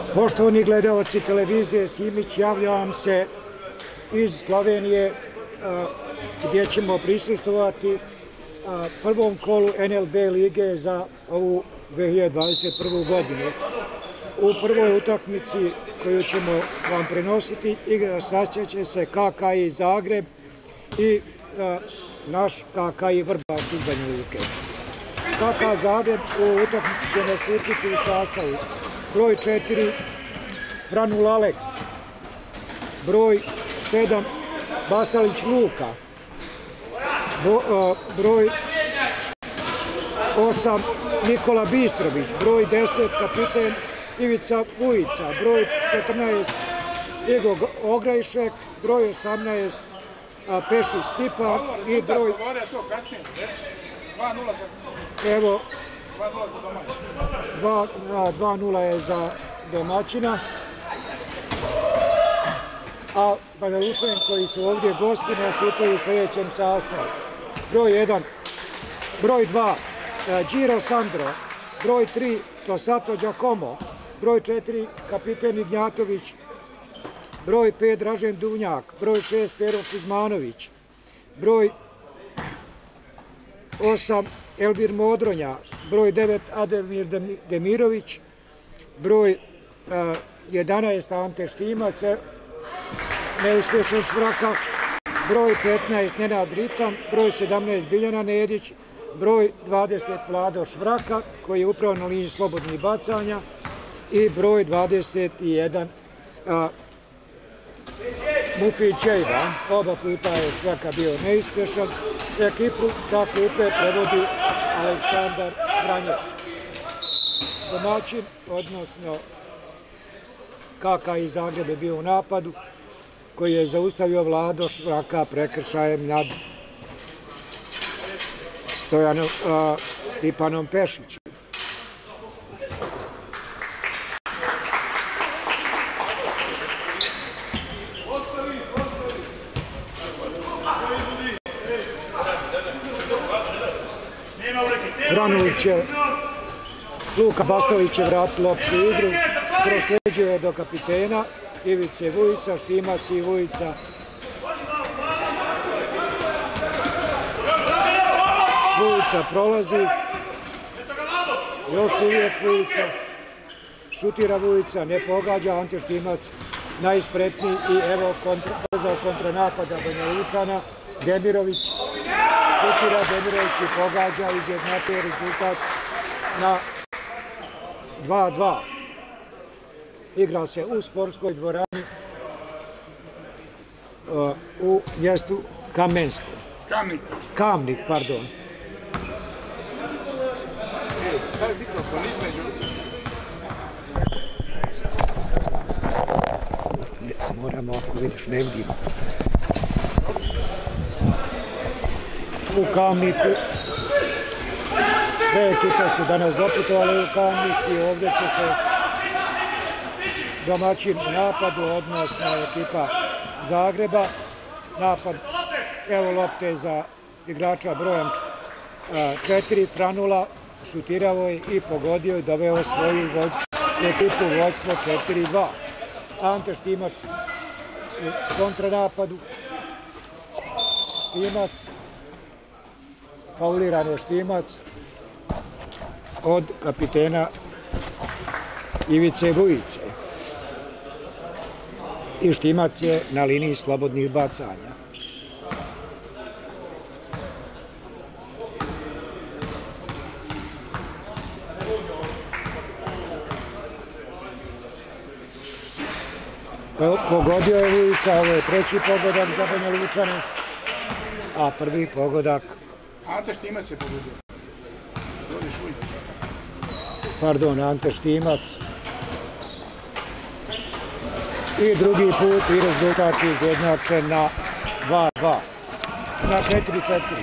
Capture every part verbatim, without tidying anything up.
Poštovani gledalci televizije Simić, javljam se iz Slovenije gdje ćemo prisustvovati prvom kolu N L B lige za ovu dve hiljade dvadeset prvu. godinu. U prvoj utakmici koju ćemo vam prenositi igra sasjeće se K K I Zagreb i naš K K I Vrbaš iz Banja Luke. K K Zagreb u utakmici će nastupiti u sastavu broj četiri Franul Aleks, broj sedam Bastalić Luka, broj osam Nikola Bistrović, broj deset kapiten Ivica Vujica, broj četrnaest Igor Ograjšek, broj osamnaest Pešić Stipan i broj... Evo, dva nula je za domaćina, a Banja Lučani koji su ovdje gosti nastupaju u sljedećem sastavu. Broj jedan, broj dva Giro Sandro, broj tri Tosato Giacomo, broj četiri kapiten Ignjatović, broj pet Dražen Dunjak, broj šest Pero Kuzmanović, broj osam Elvir Modronja, broj devet Ademir Demirović, broj jedanaest Ante Štimac, neuspješan Švraka, broj petnaest Nenad Ritam, broj sedamnaest Biljana Nedić, broj dvadeset Vlado Švraka koji je upravo na liniji slobodnih bacanja i broj dvadeset jedan Mufi Čejba. Oba puta je Švraka bio neuspješan. Ekipu sa klupe prevodi Aleksandar Vranjak. Domaćin, odnosno K K I Zagreb je bio u napadu koji je zaustavio Vlado Švraka prekršajem nad Stipanom Pešićem. Franulić je, Luka Bastalić je vratio loptu u igru, prosleđuje do kapitena Ivice Vujica, Štimac i Vujica. Vujica prolazi, još uvijek Vujica, šutira Vujica, ne pogađa, Ante Štimac najspretniji i evo brzo kontranapada Banja Lučana, Demirović, šutira Demirović i pogađa, izjednačuje rezultat na dva dva. Igra se u sportskoj dvorani u mjestu Kamensko. Kamnik. Kamnik, pardon. Stavi mikrofon između. Moramo, ako vidiš, ne vidimo. U Kamniku. Sve ekipe su danas doputovali u Kamnik i ovdje će se domaćin napadu, odnosno ekipa Zagreba. Napad, evo lopte za igrača brojem četiri, Franula, šutirao je i pogodio i doveo svoju ekipu vođstvo četiri dva. Ante Štimac u kontranapadu. Štimac, fauliran je Štimac od kapitena Ivice Vujice. I Štimac je na liniji slobodnih bacanja. Pogodio je Vujica, ovo je treći pogodak za Banja Lučane, a prvi pogodak... Ante Štimac je pogodio. Pardon, Ante Štimac. I drugi put i rezultat izjednačen na dva dva. Na četiri četiri.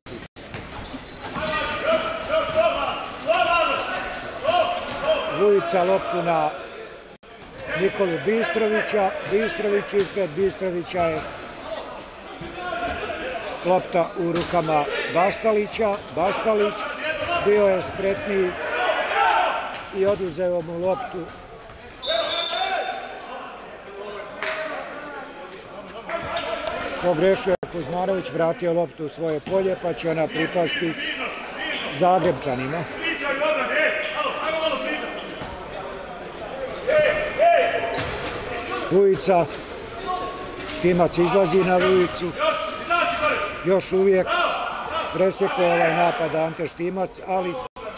Vujica loptu na Nikolu Bistrovića. Bistrović ispred Bistrovića je lopta u rukama Bastalića. Bastalić bio je spretniji i oduzeo mu loptu pogrešio Kuzmanović, vratio loptu u svoje polje, pa će ona pripasti Zagrebčanima. Vujica, Štimac izlazi na Vujicu, još uvijek presjekao ovaj napad Ante Štimac, ali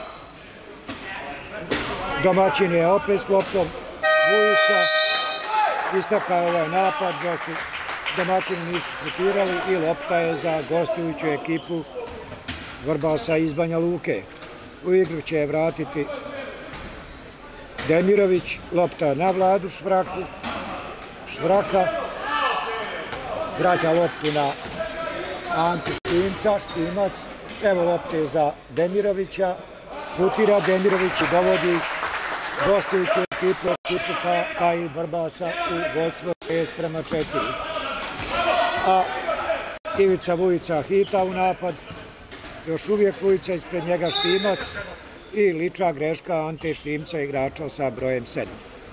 domaćin je opet s loptom. Vujica istakao ovaj napad, domaćini nisu šutirali i lopta je za gostujuću ekipu Vrbasa iz Banja Luke. U igru će je vratiti Demirović, lopta na Vladu Švraku. Švraka vraća loptu na Antu Štimca, Štimac, evo lopte za Demirovića, šutira Demirović i dovodi gostujuću ekipu, ekipu ka i Vrbasa u vodstvo šest prema četiri. A Ivica Vujica hita u napad, još uvijek Vujica ispred njega Štimac i lična greška Ante Štimca, igrača sa brojem sedam.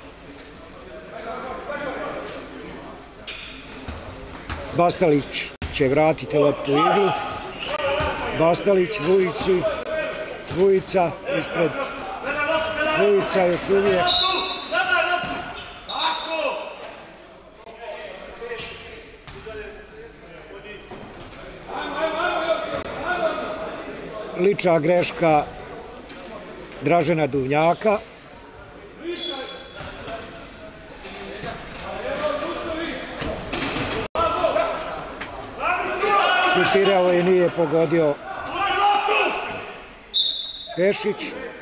Bastalić će vratiti loptu u igru. Bastalić, Vujici, Vujica ispred Vujica još uvijek. Lična greška Dražena Duvnjaka. Šutirao i nije pogodio Pešić.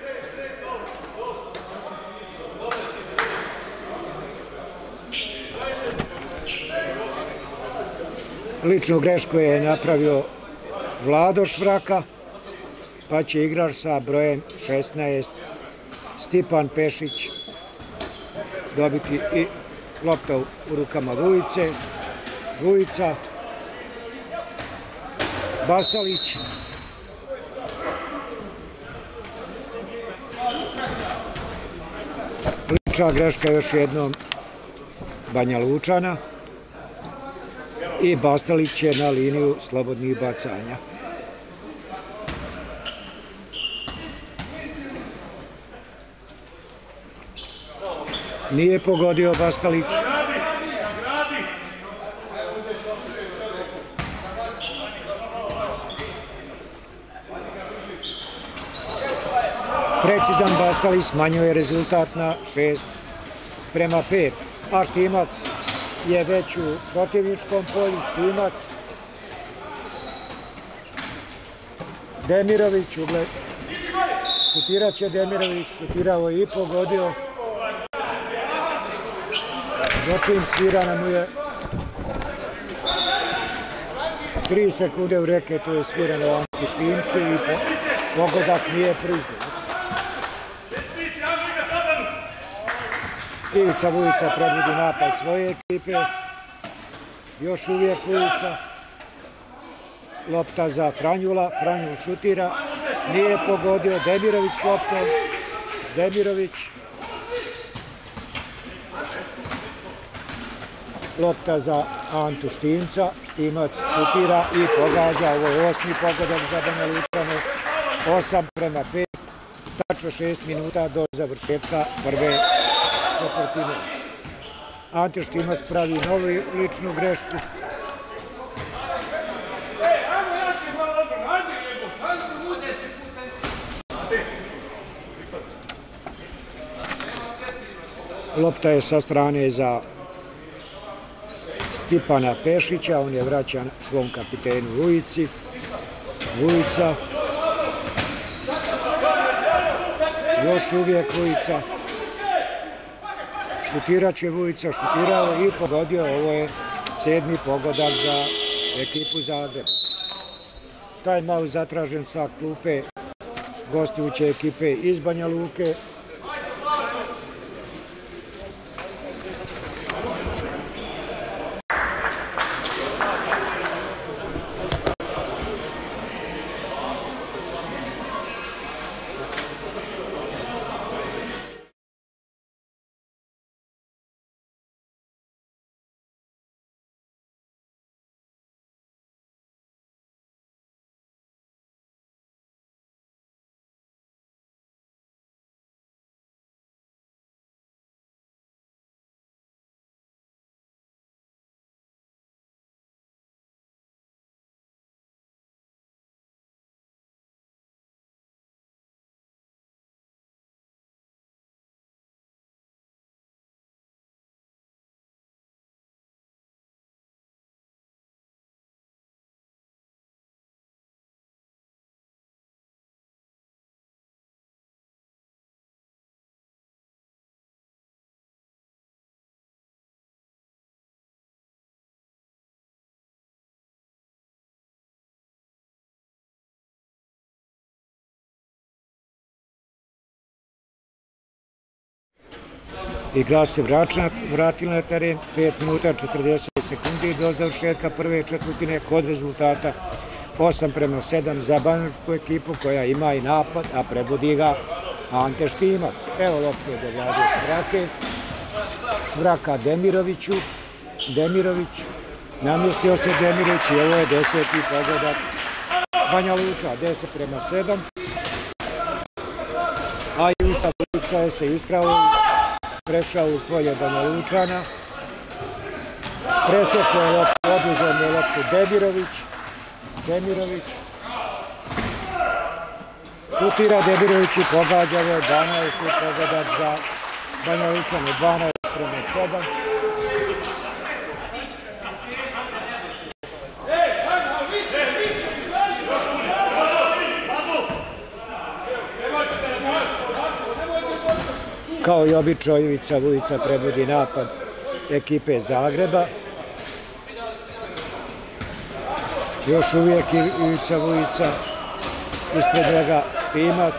Ličnu grešku je napravio Vlado Švraka, pa će igrač sa brojem šesnaest Stipan Pešić dobiti i lopta u rukama Vujice. Vujica, Bastalić, lična greška još jednom Banja Lučana i Bastalić je na liniju slobodnih bacanja. Nije pogodio Bastalić. Precizan Bastalić smanjuje rezultat na šest prema pet, a Štimac je već u protivničkom polju. Štimac, Demirović, šutirat će Demirović, šutirao i pogodio. Dočim svirana mu je tri sekunde u reketu je svirano Anti Štimci i pogodak nije priznat. Ivica Vujica predvodi napad svoje ekipe, još uvijek Vujica, lopta za Franjula, Franjul šutira, nije pogodio, Demirović s loptom, Demirović, lopta za Antu Štimca, Štimac šutira i pogađa, ovo je osmi pogodak za Banja Lučane, osam prema pet, tačno šest minuta do završetka prve četvrtine. Ante Štimac pravi novu ličnu grešku. Lopta je sa strane za Stipana Pešića, on je vraćan svom kapitenu Vujici. Vujica, još uvijek Vujica. Šutirat će Vujica, šutirao i pogodio, ovo je sedmi pogodak za ekipu Zagreba. Time-out zatražen sa klupe gostujuće ekipe iz Banja Luke. Igra se vratila na teren, pet minuta četrdeset sekundi do završetka prve četvrtine kod rezultata osam prema sedam za banjalučku ekipu koja ima i napad, a predvodi ga Ante Štimac. Evo lopte do Vlade Švrake. Švraka Demiroviću. Demirović. Namjestio se Demirović i ovo je deseti pogodak Banja Luka, deset prema sedam. A Ivica Vujica je se iskrao, prešao u polje Banja Lučana. Presjekao je loptu, oduzeo je loptu Demirović. Demirović. Šutira Demirović i pogađa je dvanaesti pogodak za Banja Lučane, dvanaest prema sedam. Kao i obično, Ivica Vujica predvodi napad ekipe Zagreba. Još uvijek Ivica Vujica, ispred njega Štimac.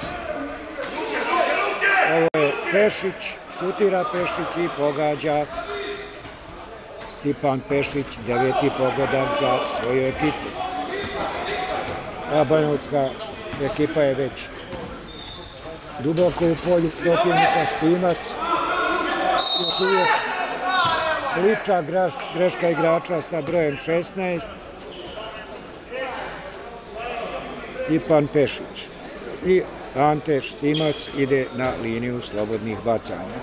Ovo je Pešić, šutira Pešić i pogađa Stipan Pešić, deveti pogodak za svoju ekipu. A banjalučka ekipa je već duboko u polju protivnika. Štimac. Još uvijek liča greška igrača sa brojem šesnaest. Stipan Pešić. I Ante Štimac ide na liniju slobodnih bacanja.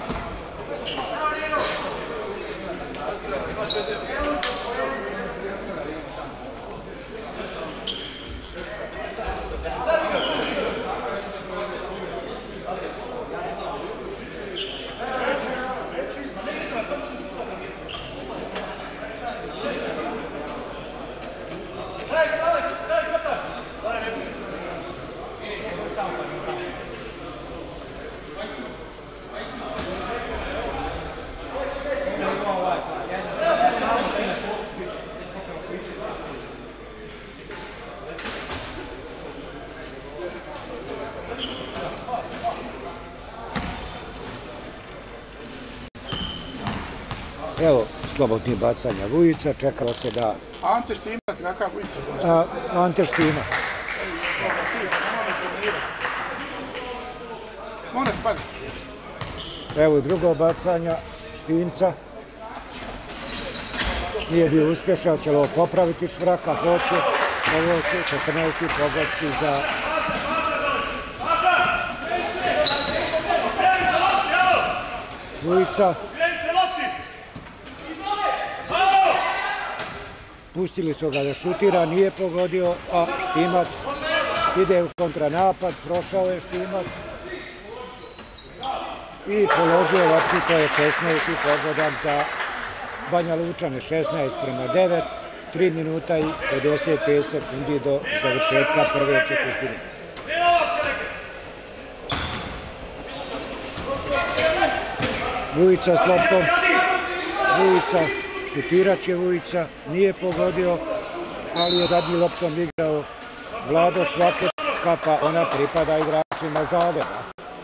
Evo, slobodnih bacanja Vujica, čekalo se da... Ante Štimac, kakav Vujica? A, Ante Štimac. Moraš paziti. Evo i drugo bacanja Štimca. Nije bio uspješan, će li ovo popraviti Švraka, hoće. Ovo su četrnaesti pogodci za... Vujica. Pustili su ga da šutira, nije pogodio, a Štimac ide u kontranapad, prošao je Štimac i položio loptu, to je šesnaesti pogodak za Banja Lučane, šesnaest prema devet, tri minuta i pedeset pet sekundi do završetka prve četvrtine. Vujica s loptom, Vujica. Šutirat će Vujica, nije pogodio, ali je zadnji loptom igrao Vlado Švake, pa ona pripada igračima Zagreba.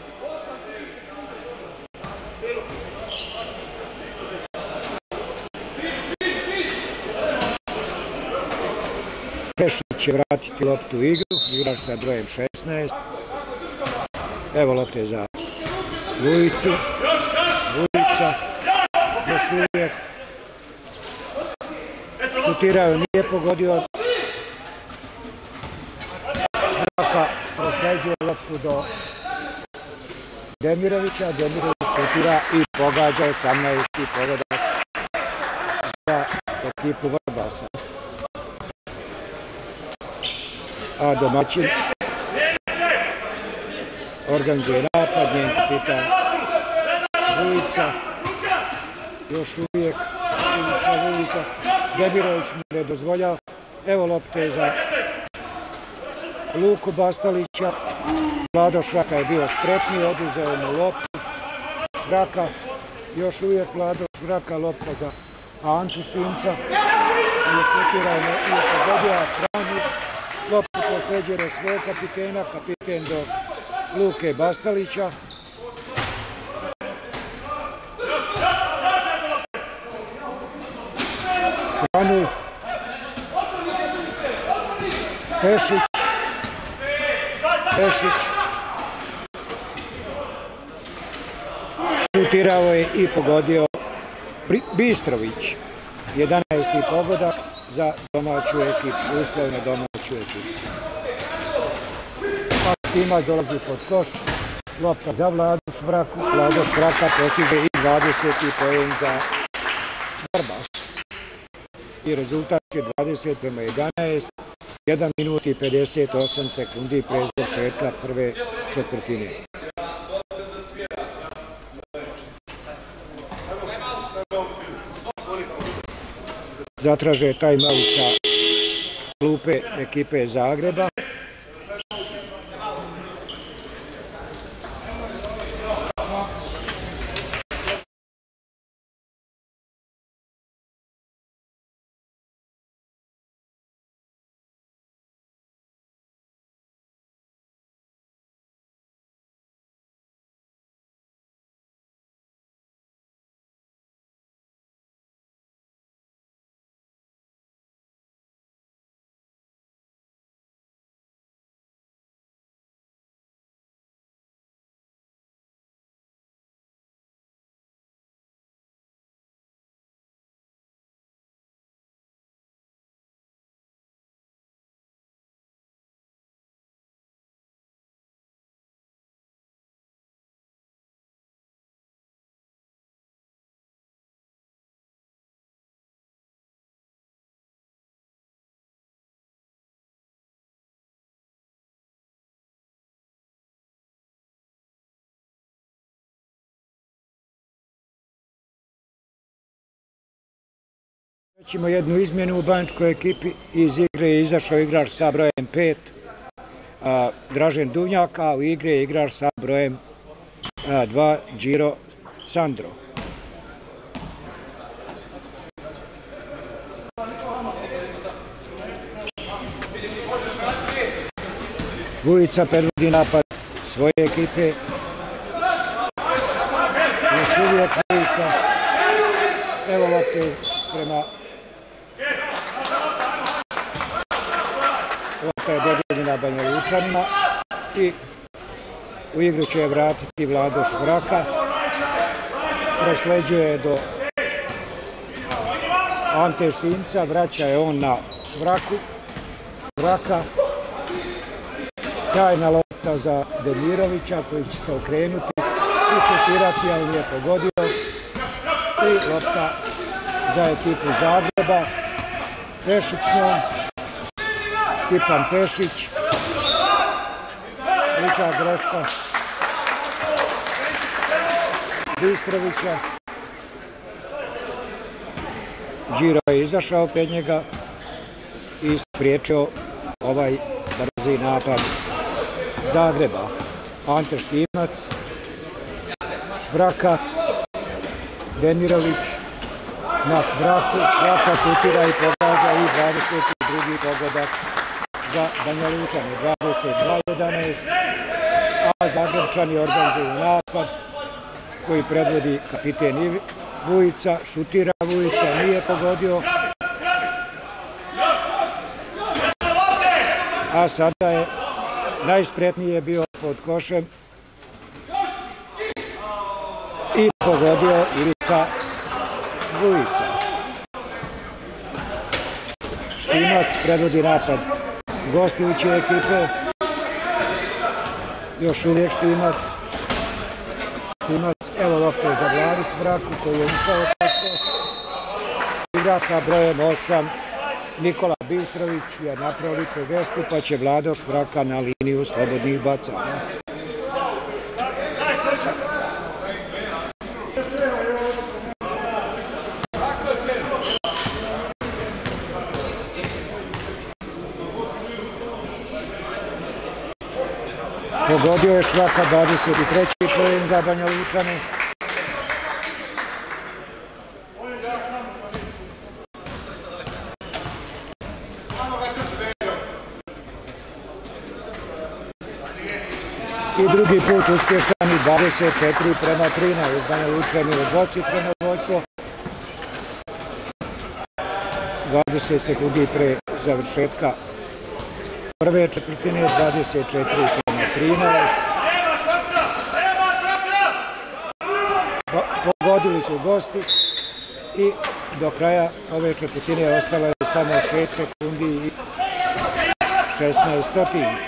Pešić će vratiti loptu u igru, igrač sa brojem šesnaest. Evo lopte za Vujicu. Vujica, još uvijek. Šutirao, nije pogodio. Švraka prosleđuje loptu do Demirovića. Demirović šutira i pogađa osamnaesti pogodak za ekipu Vrbasa. A domaćin organizuje napad, njen kapitan Vujica. Još uvijek Vujica, Vujica. Demirović mu ne dozvoljao. Evo lopte za Luku Bastalića. Vlado Švraka je bio spretniji, oduzeo mu loptu. Švraka, još uvijek Vlado Švraka, lopta za Antu Štimca. I šutirao je pogodio Franju. Loptu prosleđuje svog kapitena, kapiten do Luke Bastalića. stranu. Pešić. Pešić. Šutirao je i pogodio Bistrović. jedanaesti pogodak za domaću ekipu, uslovno domaću ekipu. Timac dolazi pod koš, lopta za Vladu Švraku, Vlado Švraka postiže i dvadeseti poen za Vrbas. I rezultat je dvadeset prema jedanaest, jedan minut i pedeset osam sekundi pre završetka prve četvrtine. Zatraže timeout sa klupe ekipe Zagreba. Ćemo jednu izmjenu u bančkoj ekipi. Iz igre je izašao igrač sa brojem pet, Dražen Duvnjak, a u igre je igrač sa brojem dva, Điro Sandro. Vujica predvodi napad svoje ekipe. Još uvijek Vujica. Evo lopte prema lopta je dodijeljena Banja Lučanima i u igru će je vratiti Vlado Švraka. Prosleđuje do Ante Štimca, vraća je on na Švraku. Švraka. Sjajna lopta za Demirovića koji će se okrenuti i šutirati, ali nije pogodio. I lopta za ekipu Zagreba. Pešić s njom. Stipan Pešić. Liča greška Bistrovića. Điro je izašao pred njega i spriječio ovaj brzi napad Zagreba. Ante Štimac, Švraka, Demirović na Švraku, Švraka šutira i pogađa i dvadeset drugi pogodak za Banja Lučane, dvadeset dva jedanaest, a Zagrebčani organizuju napad koji predvodi kapiten Vujica, šutira Vujica, nije pogodio, a sada je najspretnije bio pod košem i pogodio Ivica Vujica. Štimac predvodi napad gostujuće ekipe. Još uvijek Štimac. Štimac, evo lopte za Vladu Švraku koji je ušao tako. Igrač sa brojem osam, Nikola Bistrović je napravio grešku, pa će Vlado Švraka na liniju slobodnih bacanja. Pogodio je Švraka dvadeset treći poen za Banja Lučane. I drugi put uspješan i dvadeset četiri prema trinaest. Banja Lučani u dvocifreno vodstvo. dvadeset sekundi pre završetka prve četvrtine, dvadeset četiri prema trinaest. Pogodili su gosti i do kraja ove četvrtine ostalo je samo šest sekundi i šesnaest stotinki.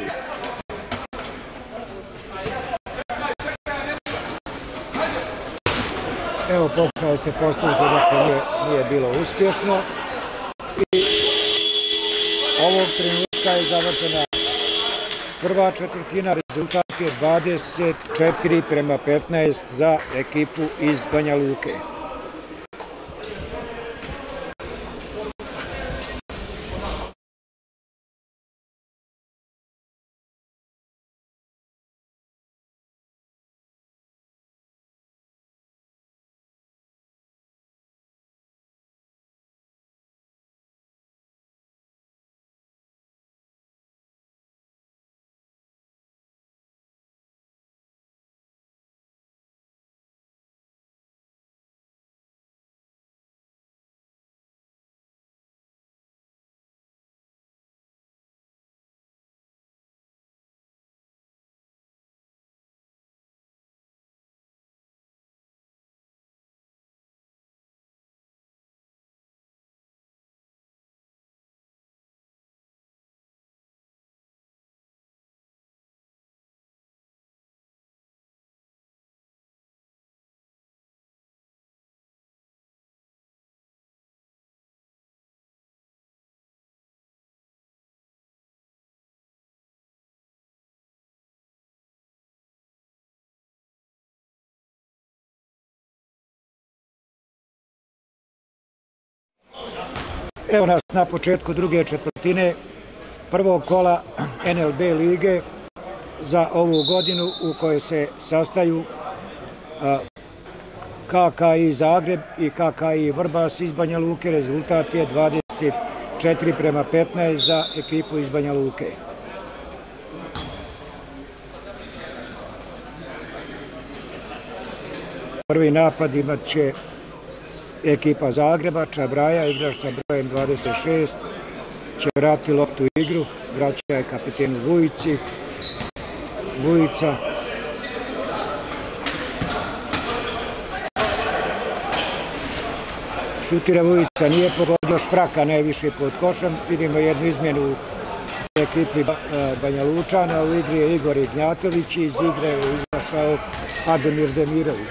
Evo, pokušao se postaviti da to nije, nije bilo uspješno i ovog trenutka je završena prva četvrtina, rezultat je dvadeset četiri prema petnaest za ekipu iz Banja Luke. Evo nas na početku druge četvrtine prvog kola N L B lige za ovu godinu u kojoj se sastaju K K I Zagreb i K K I Vrbas iz Banja Luke. Rezultat je dvadeset četiri prema petnaest za ekipu iz Banja Luke. Prvi napad imat će ekipa Zagreba. Čabraja, igrač sa brojem dvadeset šest, će vratiti loptu u igru. Vraća je kapitenu Vujici. Vujica. Šutira Vujica, nije pogodio, Špraka najviše pod košem. Vidimo jednu izmjenu u ekipi Banja Lučana. U igri je Igor Ignjatović, iz igre je izašao Ademir Demirović.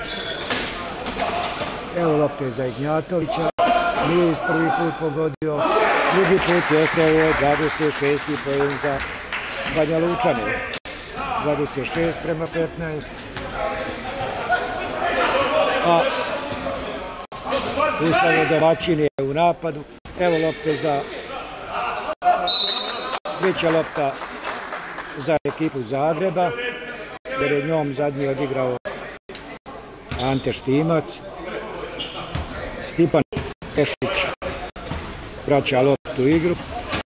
Evo lopte za Ignjatovića, nije iz prvi put pogodio, drugi put je ostao dvadeset šesti poen za Banja Lučane. dvadeset šest prema petnaest. A ustavno domaćin je u napadu. Evo lopte za, biće lopta za ekipu Zagreba, jer je njom zadnji odigrao Ante Štimac. Stipan Pešić vraća loptu u igru.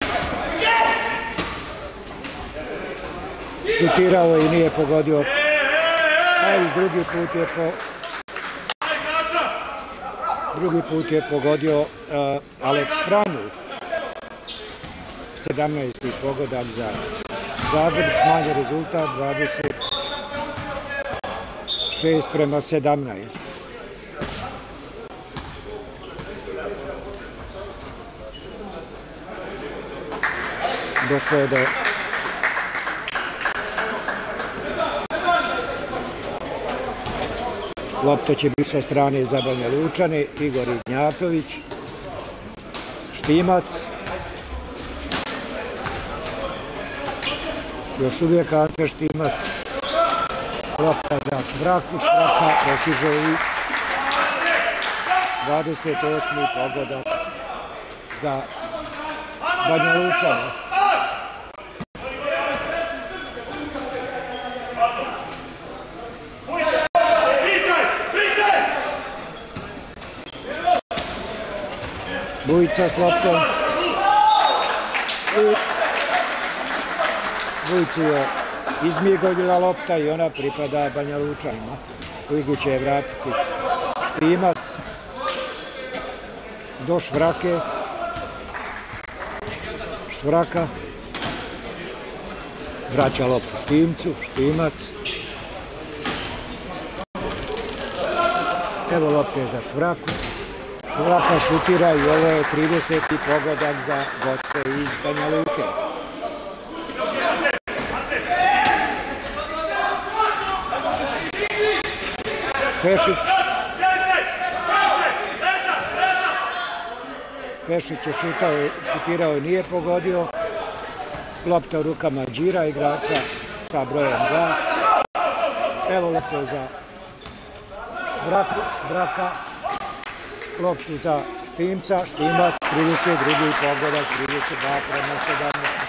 Šutirao i nije pogodio. A iz drugi put je po... Drugi put je pogodio uh, Aleks Franju. sedamnaesti pogodak za Zagreb, smanjen rezultat dvadeset šest prema sedamnaest. Došlo je do lopta će biti sa strane za Banja Lučane. Igor Ignjatović, Štimac, još uvijek Ante Štimac, lopta za Špraku, Špraka postiže i dvadeset osmi pogodak za Banja Lučane. Vujica s loptom. Vujici je izmigoljila lopta i ona pripada Banja Lučanima. U igru će je vratiti Štimac. Do Švrake. Švraka. Vraća loptu Štimcu, Štimac. Evo lopte za Švraku. Švraka šutira i ovo je trideseti pogodak za goste iz Banja Luke. Pešić. Pešić je šutao, šutirao i nije pogodio. Lopta u rukama Đira, igrača sa brojem dva. Evo lopte za Švraku, Švraka. Loptu za Štimca, Štimac, trideset drugi pogodak, trideset dva prema sedamnaest.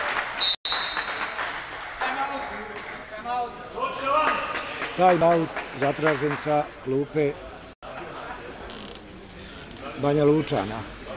Time out zatražen sa klupe Banja Lučana.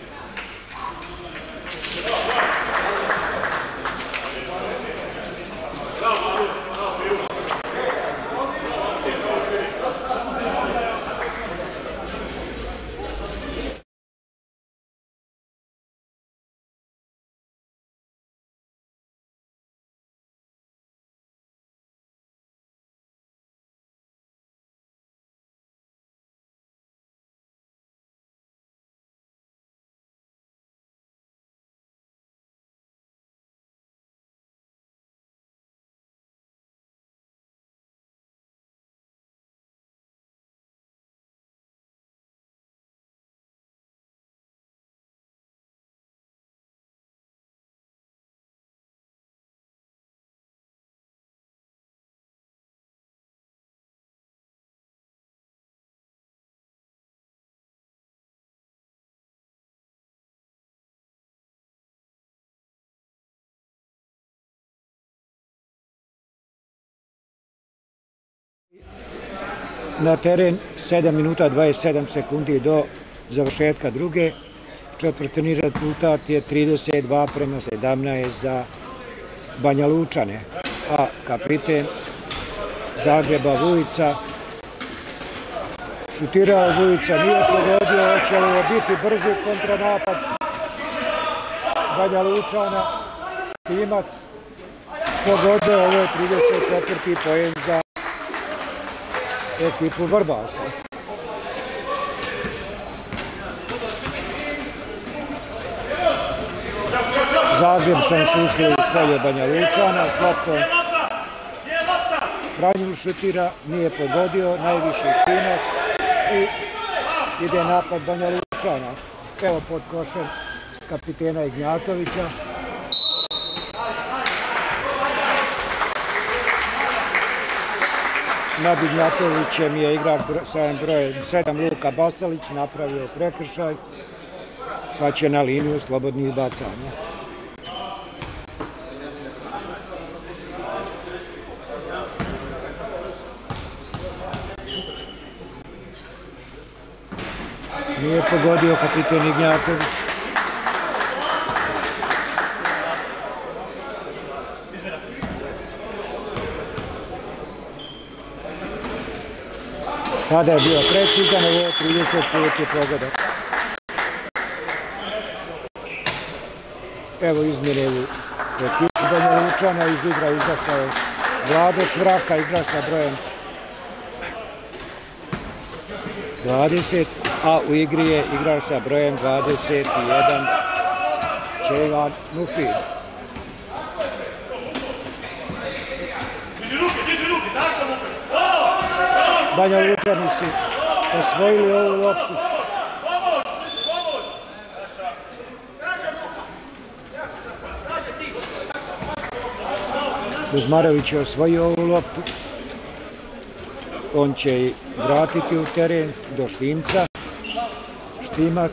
Na teren sedam minuta dvadeset sedam sekundi do završetka druge. Četvrtini rezultat je trideset dva prema sedamnaest za Banja Lučane. A kapiten Zagreba Vujica šutirao, Vujica nije pogodio, hoće li biti brzi kontranapad Banja Lučana. Štimac pogodio, ovo je trideset četvrti poen za ekipu Vrbasa. Zagrebčani su ušli u polje Banja Lučana s loptom. Franjul šutira, nije pogodio, najviše Štimac i ide napad Banja Lučana. Evo pod košem kapitena Ignjatovića. Nad Ignjatovićem je igrač sa brojem sedam Luka Bastalić napravio prekršaj, pa će na liniju slobodnih bacanja. Nije pogodio kapiten Ignjatović. Tada je bio precizan, ovo je trideset peti pogodak. Evo izmjene u ekipu Banja Lučana, iz igra izašao je Vlado Švraka, igra sa brojem dvadeset, a u igri je igrač sa brojem dvadeset jedan Čevan Mufid. Banja Lučani su osvojili ovu loptu. Kuzmarović je osvojio ovu loptu. On će i vratiti u teren do Štimca. Štimac.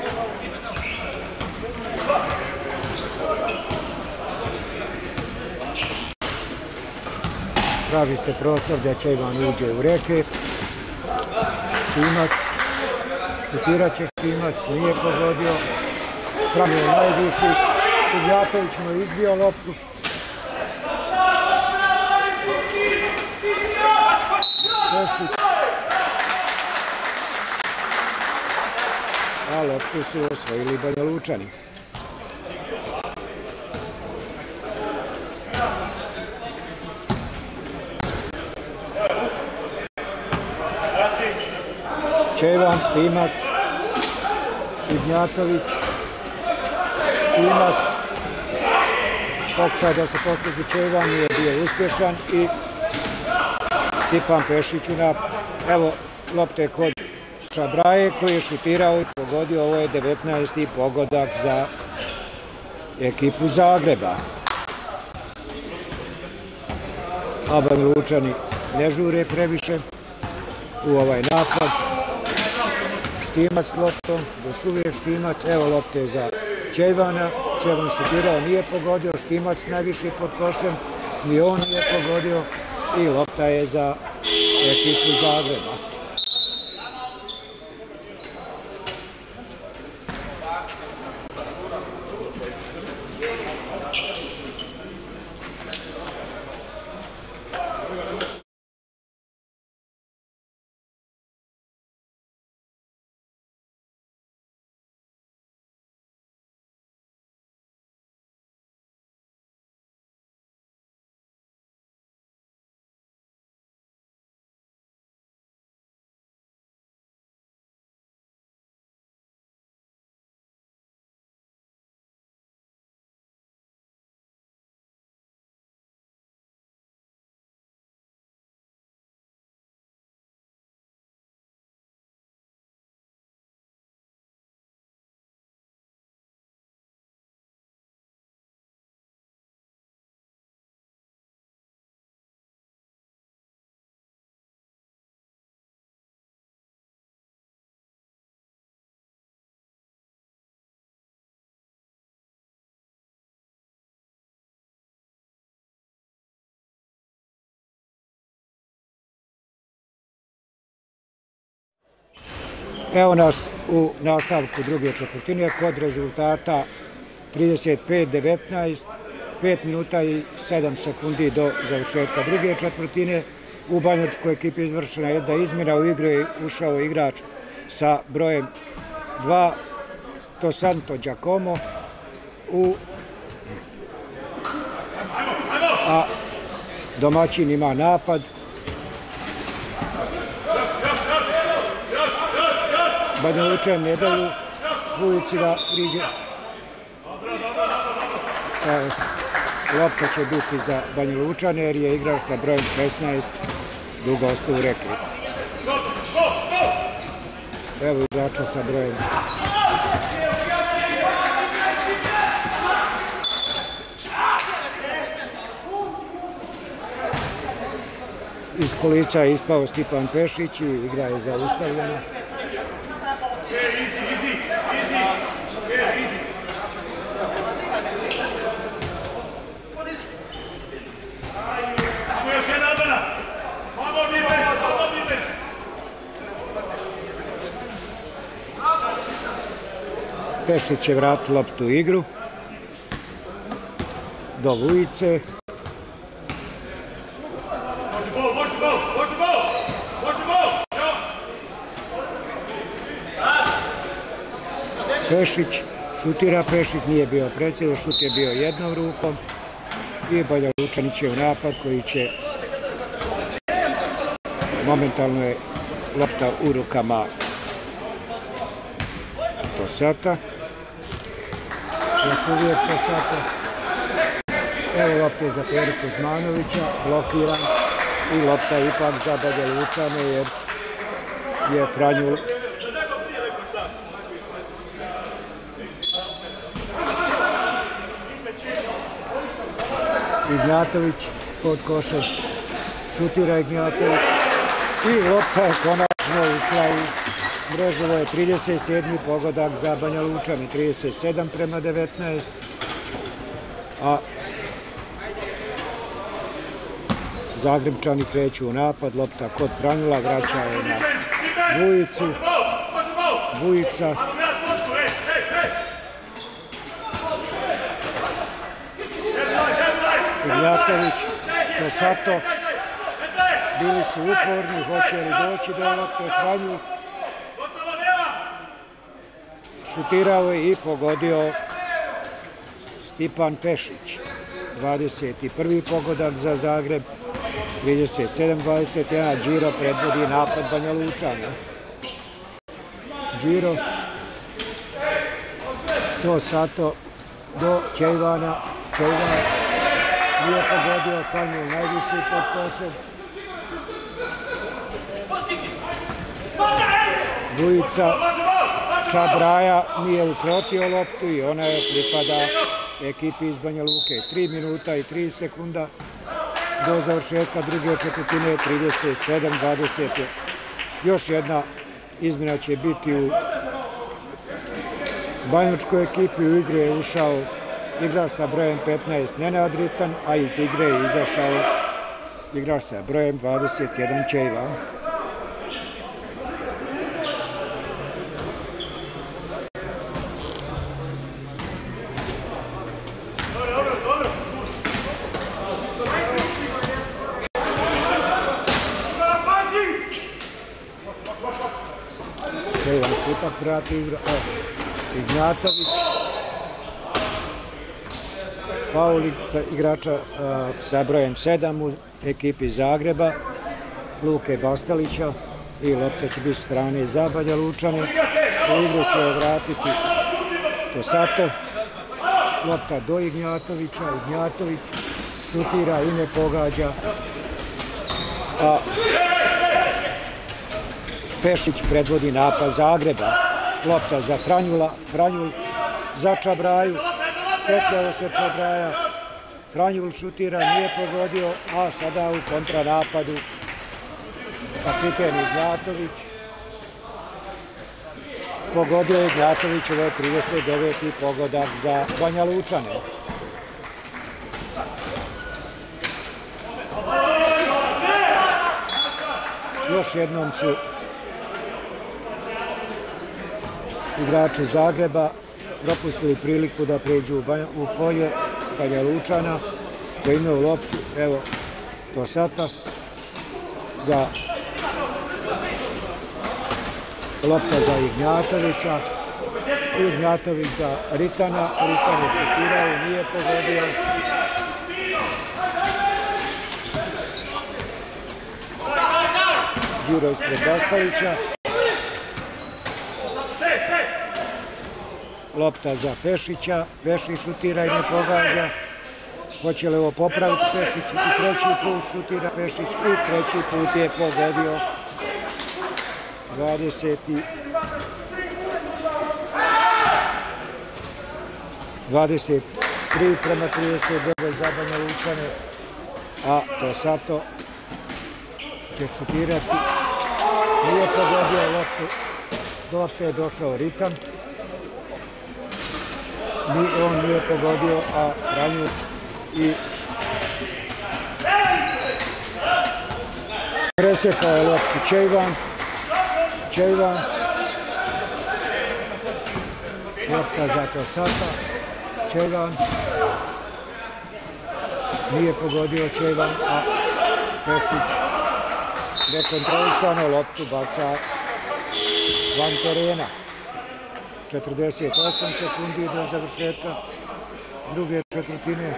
Traži se prostor da Čevan uđe u reke. Štimac. Šutirat će Štimac, nije pogodio. Franjo najviši. Ignjatović mu je izbio loptu. Pešić. A loptu su osvojili Banja Lučani. Čevan, Štimac, Ignjatović, Štimac, pokušaj da se potvrdi Čevan, nije bio uspješan i Stipan Pešić u napad. Evo, lopte kod Čabraje koji je šutirao i pogodio, ovo je devetnaesti pogodak za ekipu Zagreba. A Banjalučani ne žure previše u ovaj napad. Štimac loptom, još uvijek Štimac, evo lopte za Čevana. Čevan šutirao, nije pogodio, Štimac najviše pod košem, ni on nije pogodio i lopta je za ekipu Zagreba. Evo nas u nastavku druge četvrtine kod rezultata trideset pet devetnaest, pet minuta i sedam sekundi do završetka druge četvrtine. U banjačkoj ekipi izvršena jedna izmjena, u igru je ušao igrač sa brojem dva, Tosanto Giacomo, u... a domaćin ima napad. Banjalučani ne daju Vujici da priđe. Lopta će biti za Banjalučane jer je igrao sa brojem šesnaest, dugo ostao u reke. Evo igrača sa brojem iz kolica je ispao Stipan Pešić i igra je zaustavljena. Pešić će vratiti loptu u igru do Vujice. Pešić šutira, Pešić nije bio precizan, šut je bio jednom rukom i Banjalučani će u napad koji će momentalno je lopta u rukama Tosata. Još uvijek Tosata. Evo lopte za Peru Kuzmanovića, blokiran i lopta ipak za Banjalučane jer je Franju Ignjatović pod košem, šutira Ignjatović i lopta je konačno ušla u mrežu. Ovo je trideset sedmi pogodak za Banjalučane, trideset sedam prema devetnaest, a Zagrebčani kreću u napad, lopta kod Franjula, vraća je na Vujicu, Vujica. Ignjatović, Tosato, bili su uporni, hoće li doći do lopte, Franju šutirao je i pogodio Stipan Pešić. dvadeset prvi pogodak za Zagreb, trideset sedam dvadeset jedan, Điro predvodi napad Banjalučana. Điro. To Sato do Čejvana. Čejvan nije pogodio, Fanjul najviši pod košem. Vujica Čabraja nije ukrotio loptu i ona je pripada ekipi iz Banja Luke. tri minuta i tri sekunda do završetka druge četvrtine, trideset sedam dvadeset. Još jedna izmjena će biti u banjačkoj ekipi. U igru je ušao igrač sa brojem petnaest Nenad Ritan, a iz igre je izašao igrač sa brojem dvadeset jedan Čejvan. Čejvan se ipak vrati igra. Ignjatović. Faulica igrača sa brojem sedam u ekipi Zagreba, Luke Bastalića, i lopta će biti strane za Banja Lučane. U igru će je vratiti to Sato. Lopta do Ignjatovića. Ignjatović šutira i ne pogađa. A Pešić predvodi napad Zagreba. Lopta za Franjula. Franjul za Čabraju. Spetljava se Čabraja. Franjul šutira, nije pogodio, a sada u kontranapadu kapiten Ignjatović. Pogodio je Ignjatović, ovo je trideset deveti pogodak za Banja Lučane. Još jednom su igrači Zagreba propustili priliku da pređu u polje Banja Lučana, koji imaju loptu. Evo to Sata za lopta za Ignjatovića. Ignjatović za Ritana. Ritan je šutirao, nije pogodio. Đuro ispred Bastalića. Lopta za Pešića. Pešić šutira i ne pogađa. Hoće li ovo popraviti Pešić? I treći put šutira Pešić i treći put je pogodio. dvadeset dvadeset tri prema trideset devet za Banja Lučane. A to Sato će šutirati. Nije pogodio loptu. Do lopte je došao Ritan. On nije pogodio, a Franjul i presjekao je loptu Čejvan. Čejvan. Lopta za to Sata. Čejvan. Nije pogodio Čejvan, a Pešić nekontrolisano loptu baca van terena. četrdeset osam sekundi do završetka druge četvrtine.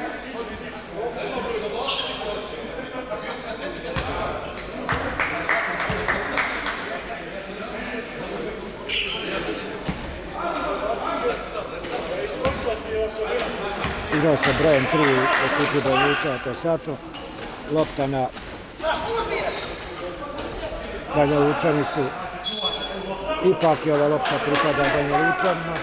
Igrao sa brojem tri ekipi Banja Luka, to Sato. Lopta na Banja Lučani su. Ipak je ova lopta pripada Banja Lučanima.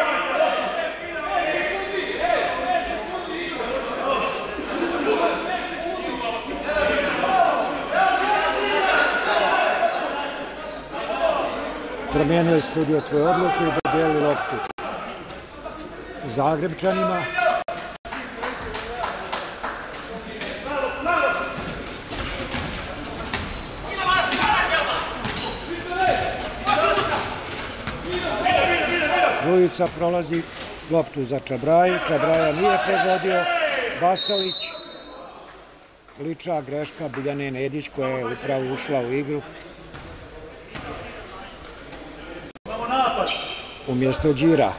Promijenili su sudije svoje odluke i dodijelili loptu Zagrebčanima. Vujica prolazi loptu za Čabraju. Čabraja nije pogodio. Bastalić. Liča greška Biljane Nedić koja je upravo ušla u igru. Umjesto Đira.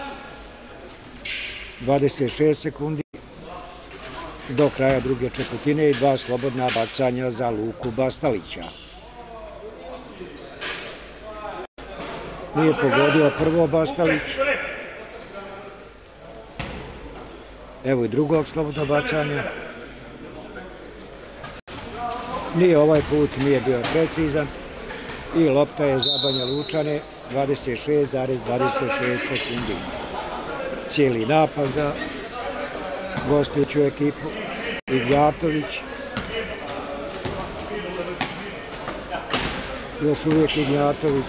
dvadeset šest sekundi do kraja druge četvrtine i dva slobodna bacanja za Luku Bastalića. Nije pogodio prvo Bastalić. Evo i drugog slobodno bacanja. Nije ovaj put nije bio precizan. I lopta je za Banja Lučane, dvadeset šest zarez dvadeset šest sekundi. Cijeli napad za gostujuću ekipu. Ignjatović. Još uvijek Ignjatović.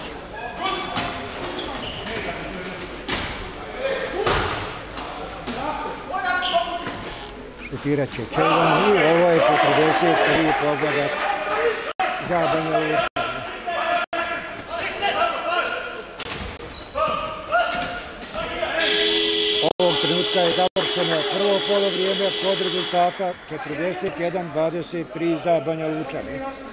Šutirat će Čevan i ovo je četrdeset tri pogodak za Banja Lučane. Ovog trenutka je završeno prvo polovrijeme kod rezultata četrdeset jedan dvadeset tri za Banja Lučane.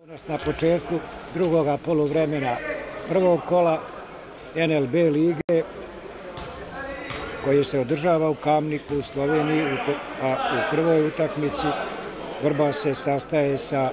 Na početku drugoga poluvremena prvog kola en el be lige koji se održava u Kamniku u Sloveniji, a u prvoj utakmici Vrbas se sastaje sa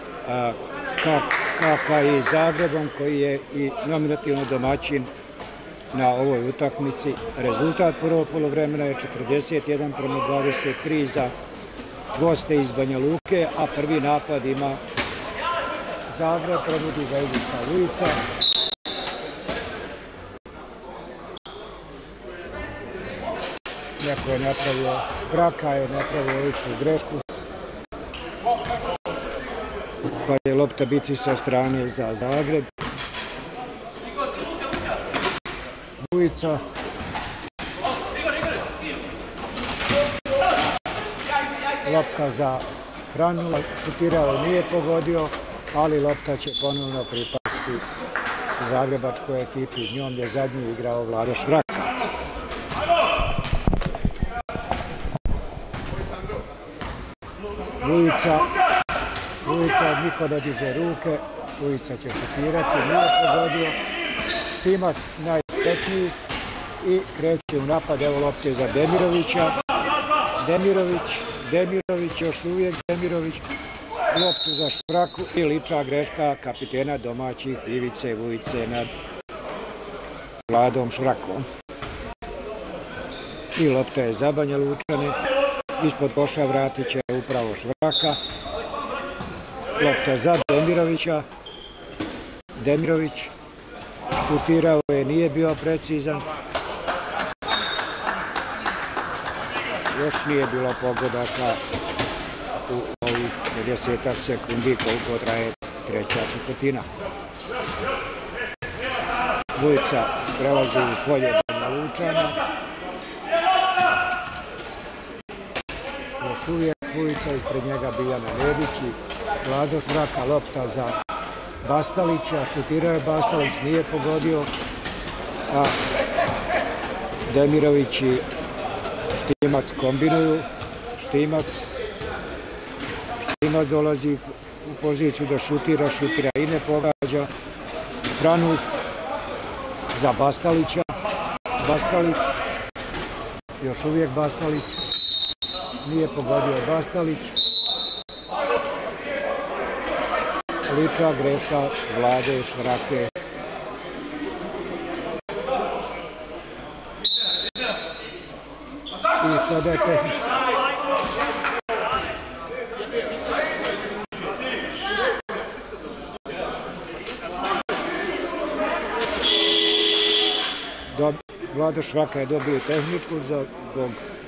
ka ka i Zagrebom koji je i nominativno domaćin na ovoj utakmici. Rezultat prvog poluvremena je četrdeset jedan prema dvadeset tri za goste iz Banja Luke, a prvi napad ima Zagreb, predvodi ga Ivica Vujica. Neko je napravio, Špraka je napravio ličnu grešku, pa je lopta biti sa strane za Zagreb. Vujica. Lopta za Franula, šutirao nije pogodio, ali lopta će ponovno pripasti zagrebačkoj ekipi. Njom je zadnji igrao Vlado Švraka. Vujica, Vujica niko ne diže ruke, Vujica će šutirati, nije pogodio. Štimac najspetniji i kreće u napad, evo lopte za Demirovića. Demirović, Demirović, još uvijek Demirović. Loptu za Špraku i lična greška kapitena domaćih Ivice Vujice nad Vladom Šprakom. I lopta je za Banja Lučane. Ispod koša vratit će upravo Švraka. Lopta za Demirovića. Demirović šutirao je, nije bio precizan. Još nije bilo pogodaka u ovih pedeset sekundi koliko traje treća četvrtina. Vujica prelazi u polje Banja Lučana. Još uvijek Vujica, ispred njega Biljana Nedić i Vlado Švraka. Lopta za Bastalića, šutirao je Bastalić, nije pogodio, a Demirović i Štimac kombinuju. Štimac Štimac dolazi u poziciju da šutira, šutira i ne pogađa. Franuk za Bastalića. Bastalić, još uvijek Bastalić, nije pogodio Bastalić. Lična greška Vlade Švrake. I sada je tehnički. Vlado Švraka je dobio tehničku za zbog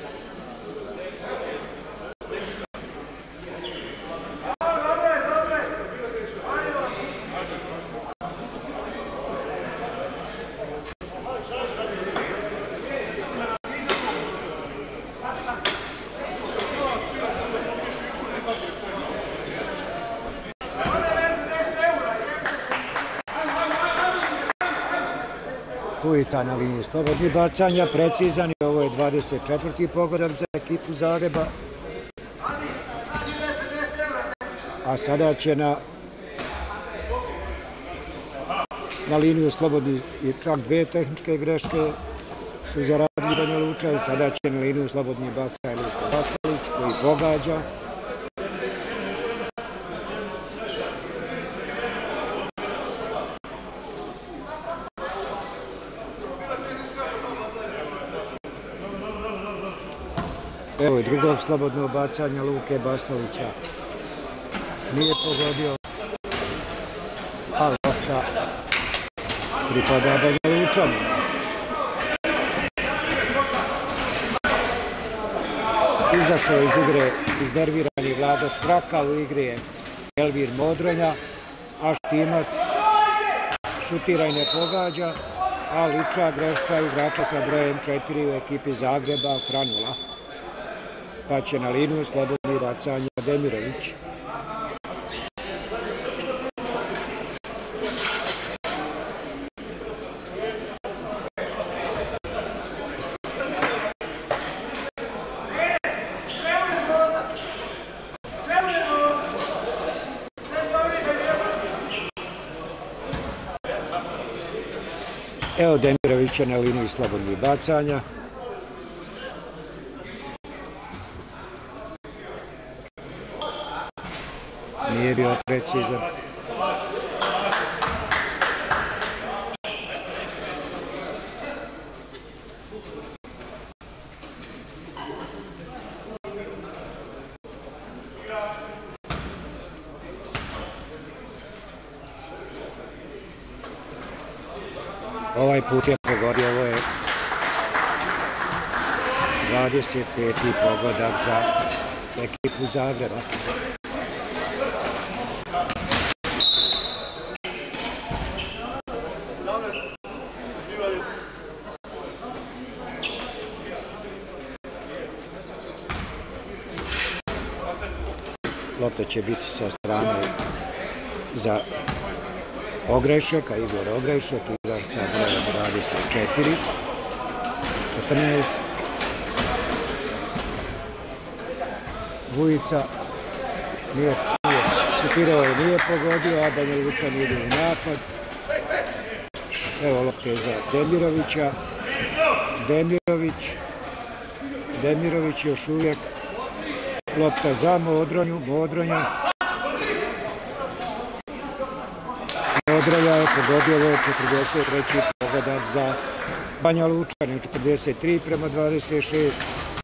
Vujica na liniji slobodnih bacanja, precizan i ovo je dvadeset četvrti pogodak za ekipu Zagreba. A sada će na, na liniju slobodnih i čak dve tehničke greške su zaradili Banja Luča i sada će na liniju slobodnih bacanja Luško Bastalić koji pogađa. Evo i drugog slobodnog bacanja Luke Bastalića. Nije pogodio, a lopta pripada Banja Lučanima. Izašao iz igre iznervirani Vlado Švraka, u igri je Elvir Modronja, a Štimac šutira i ne pogađa, a lična greška igrača sa brojem četiri u ekipi Zagreba Franula. Pa će na liniju slobodnih bacanja Demirović. Evo Demirovića na liniji slobodnih bacanja. Nije bio precizan. Ovaj put je pogodio, ovo je dvadeset peti pogodak za ekipu Zagreba. Lopta će biti sa strane za Ogrešaka, Igor Ogrešak, igra sa brojem dvadeset četiri, četrnaest. Vujica nije šutirao i nije pogodio, a Banja Luka ide u napad. Evo lopte za Demirovića. Demirović. Demirović još uvijek. Lopta za Modronju. Modronja. Modronja je pogodio, ovo je četrdeset treći pogodak za Banja Lučane. četrdeset tri prema dvadeset šest.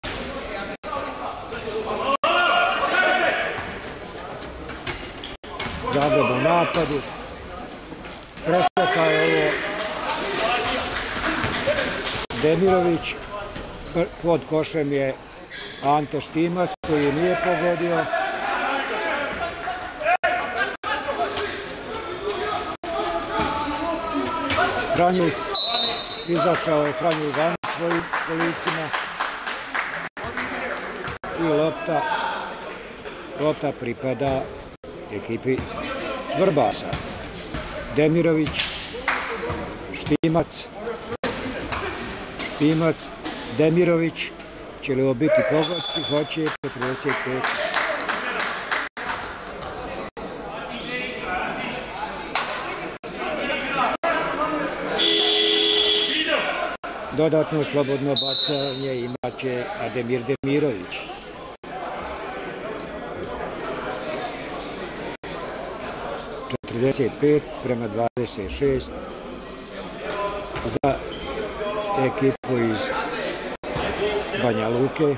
Zagreb u napadu. Preskaka je ovo Demirović. Pod košem je Ante Štimac koji nije pogodio. Franjuš, izašao je Franjuš van svojim kolicima. I lopta, lopta pripada ekipi Vrbasa. Demirović, Štimac, Štimac, Demirović. Će li ovo biti pogodci? Hoće, četrdeset pet. Dodatno slobodno bacanje imaće Ademir Demirović. četrdeset pet prema dvadeset šest za ekipu iz Banja Luke.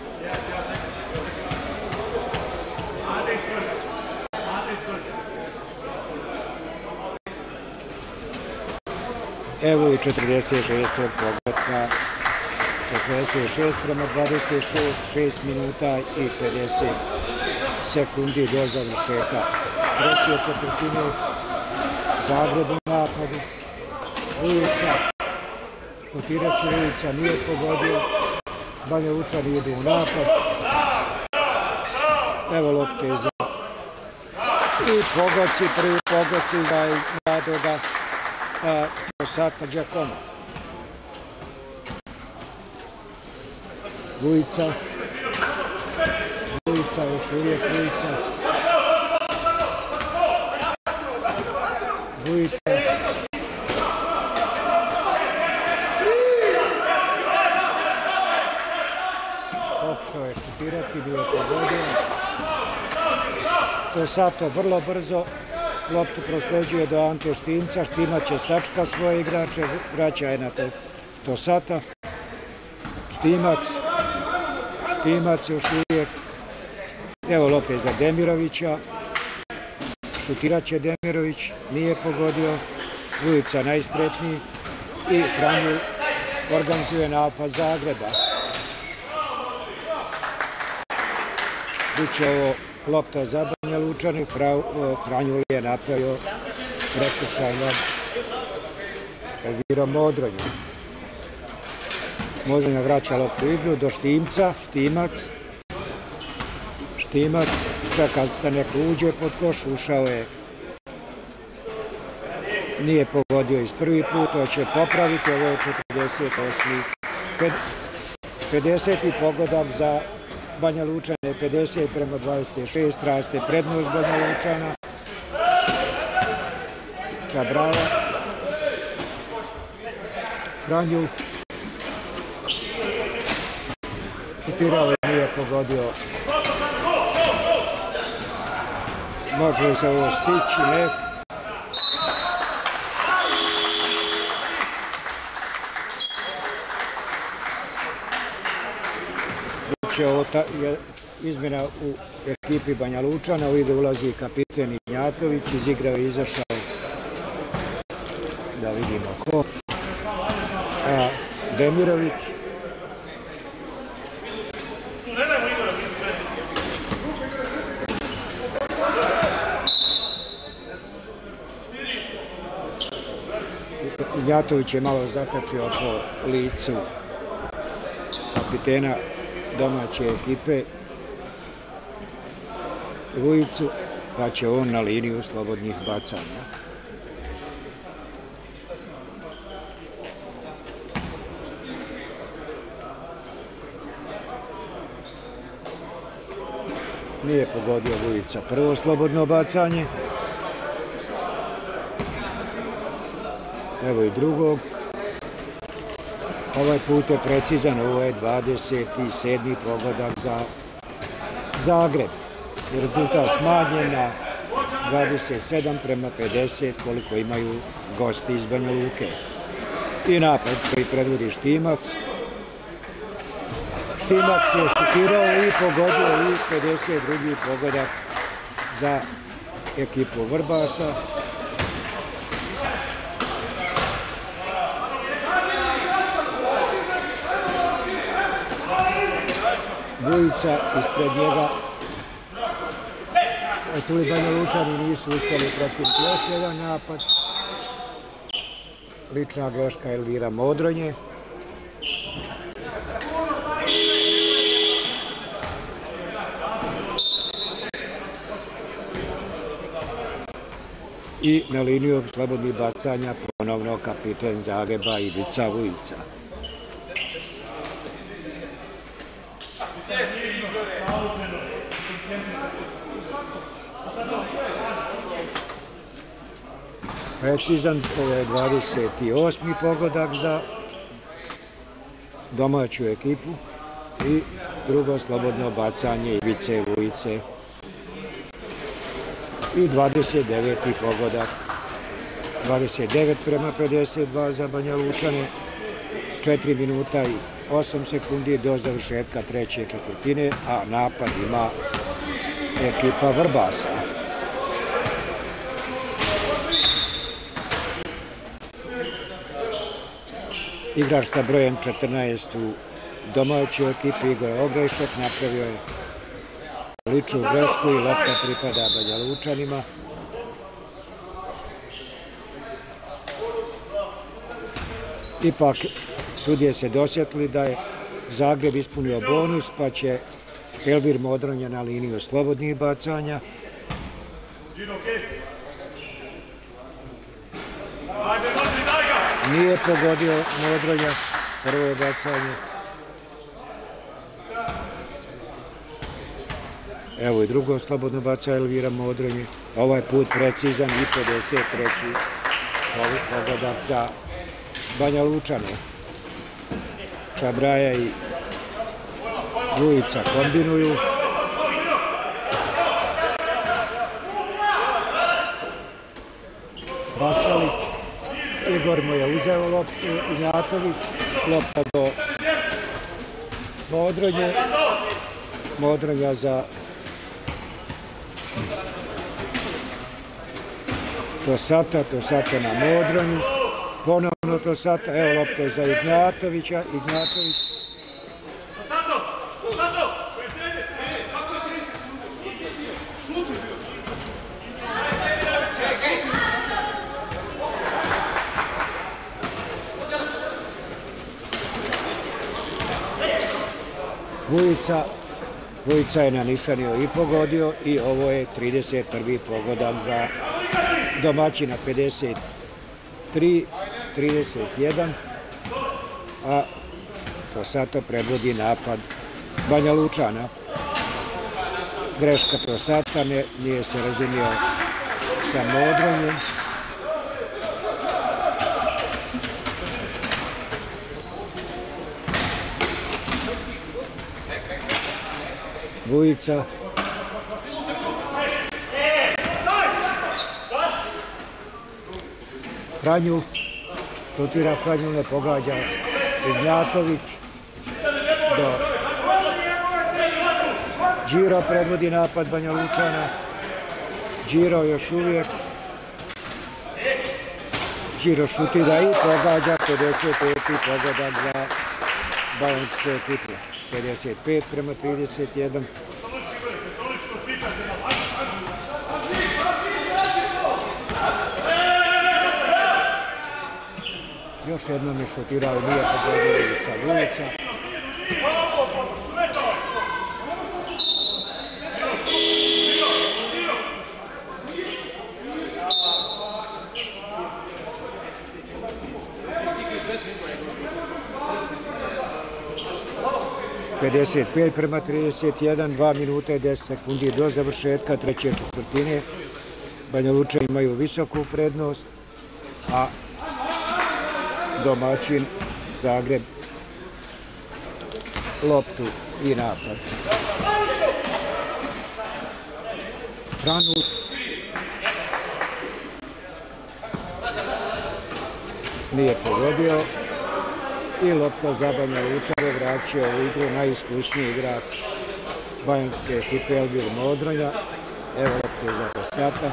Evo i četrdeset šestog pogotka. četrdeset šest prema dvadeset šest, šest minuta i pedeset sekundi do završetka treće četvrtine. Zagreb u napadu. Vujica. Šutirajući Vujica nije pogodio. Banja Lučani ide u napad. Evo lopte za i pogodci, prvi pogodci za mladoga Tosata Đakoma. Vujica. Vujica, još uvijek Vujica. Vujica. Pokušao je šutirati, bio je pogodio. Tosato vrlo brzo loptu prosleđuje do Ante Štimca. Štimac će sačka svoje igrače, vraća je na Tosata. Štimac. Štimac još uvijek. Evo lopte za Demirovića. Šutirat će Demirović, nije pogodio. Vujica najspretniji i Franju organizuje napad Zagreba. Biće ovo lopta za Banja Lučani. Franju je napravio prekršaj nad Elvirom Modronju. Modronja vraća loptu u igru do Štimca. Štimac. Štimac čeka da neko uđe pod koš. Ušao je. Nije pogodio iz prvi put. To će popraviti. Ovo je četrdeset osmi. pedeseti pogodak za Banja Lučane. pedeset prema dvadeset šest. Raste prednost Banja Lučana. Čabrava. Franju. Šutirao je, nije pogodio. Može li se ovo stići? Ne. Biće ovo izmjena u ekipi Banja Lučana. U igru ulazi kapiten Ignjatović, izigrao i izašao. Da vidimo ko. A Demirović. Ignjatović je malo zakačio po licu kapitena domaće ekipe Vujicu, pa će on na liniju slobodnih bacanja. Nije pogodio Vujica prvo slobodno bacanje. Evo i drugog. Ovaj put je precizan, ovo je dvadeset sedmi pogodak za Zagreb. Rezultat smanjen na dvadeset sedam prema pedeset koliko imaju gosti iz Banja Luke. I napad koji predvodi Štimac. Štimac je šutirao i pogodio i pedeset drugi pogodak za ekipu Vrbasa. Vujica ispred njega. Tuli Banja Lučani nisu uspjeli prekinuti još jedan napad. Lična greška Elvira Modronje. I na liniju slobodnih bacanja ponovno kapiten Zagreba Ivica Vujica. Precizan, ovo je dvadeset osmi pogodak za domaću ekipu i drugo slobodno bacanje Ivice Vujice i dvadeset deveti pogodak. dvadeset devet prema pedeset dva za Banja Lučane, četiri minuta i osam sekundi do završetka treće četvrtine, a napad ima ekipa Vrbasa. Igrač sa brojem četrnaest u domaćoj ekipi Igor Ogrešak napravio je ličnu grešku i lopta pripada Banja Lučanima. Ipak sudije se dosjetili da je Zagreb ispunio bonus, pa će Elvir Modronja na liniju slobodnih bacanja. Nije pogodio Modronja prvo bacanje. Evo i drugo slobodno baca Elvira Modronje. Ovaj put precizan i pedeset treći pogodak za Banja Lučane. Čabraja i Vujica kombinuju. Basalić. Igor mu je uzeo loptu, Ignjatović, lopta do Modronje. Modronja za Tosata, Tosata na Modronju. Ponovno Tosata, evo lopta za Ignjatovića, Ignjatović. Vujica, Vujica je nanišanio i pogodio i ovo je trideset prvi pogodak za domaćina, pedeset tri trideset jedan, a Tosato predvodi napad Banja Lučana. Greška Tosata, nije se razumio sa Modronjem. Vujica. Franjul. Šutira Franjul, ne pogađa. Ignjatović. Do Điro predvodi napad Banja Lučana. Điro još uvijek. Điro šutira i pogađa. pedeset pet pogodak za bajaničku ekipu. pedeset pet prema trideset jedan. Još jednom je šutirao, nije pogodio Ivica Vujica. pedeset pet prema trideset jedan, dva minuta i deset sekundi do završetka treće četvrtine. Banja Lučani imaju visoku prednost, a domaćin Zagreb loptu i napad. Franul. Nije pogodio. I lopta za Banja Lučane vraćao u igru najiskusniji igrač bajanske ekipe Elvir Modronja. Evo lopte za Kosata.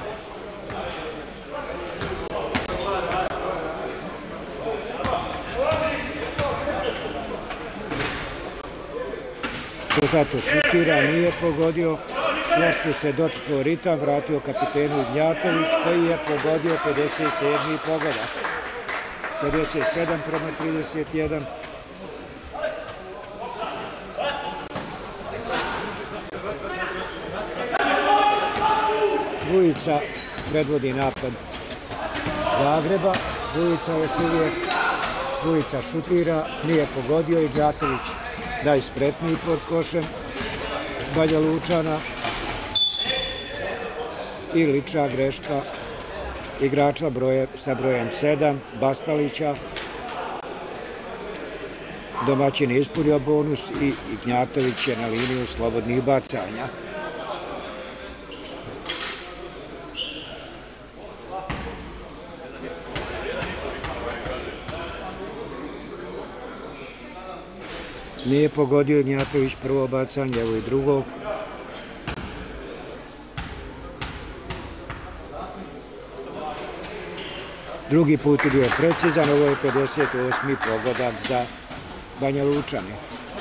Kosato šutira, nije pogodio. Loptu se dočekao Ritam, vratio kapitenu Ignjatović koji je pogodio pedeset sedmi pogodak. pedeset sedam prema trideset jedan. Vujica predvodi napad Zagreba. Vujica još uvijek. Vujica šutira, nije pogodio. Ignjatović najspretniji pod košem Banja Lučana. I lična greška igrača broje, sa brojem sedam, Bastalića. Domaćin je ispunio bonus i Ignjatović je na liniju slobodnih bacanja. Nije pogodio Ignjatović prvo bacanje, evo i drugog. Drugi put je bio precizan, ovo je pedeset osmi pogodak za Banja Lučane.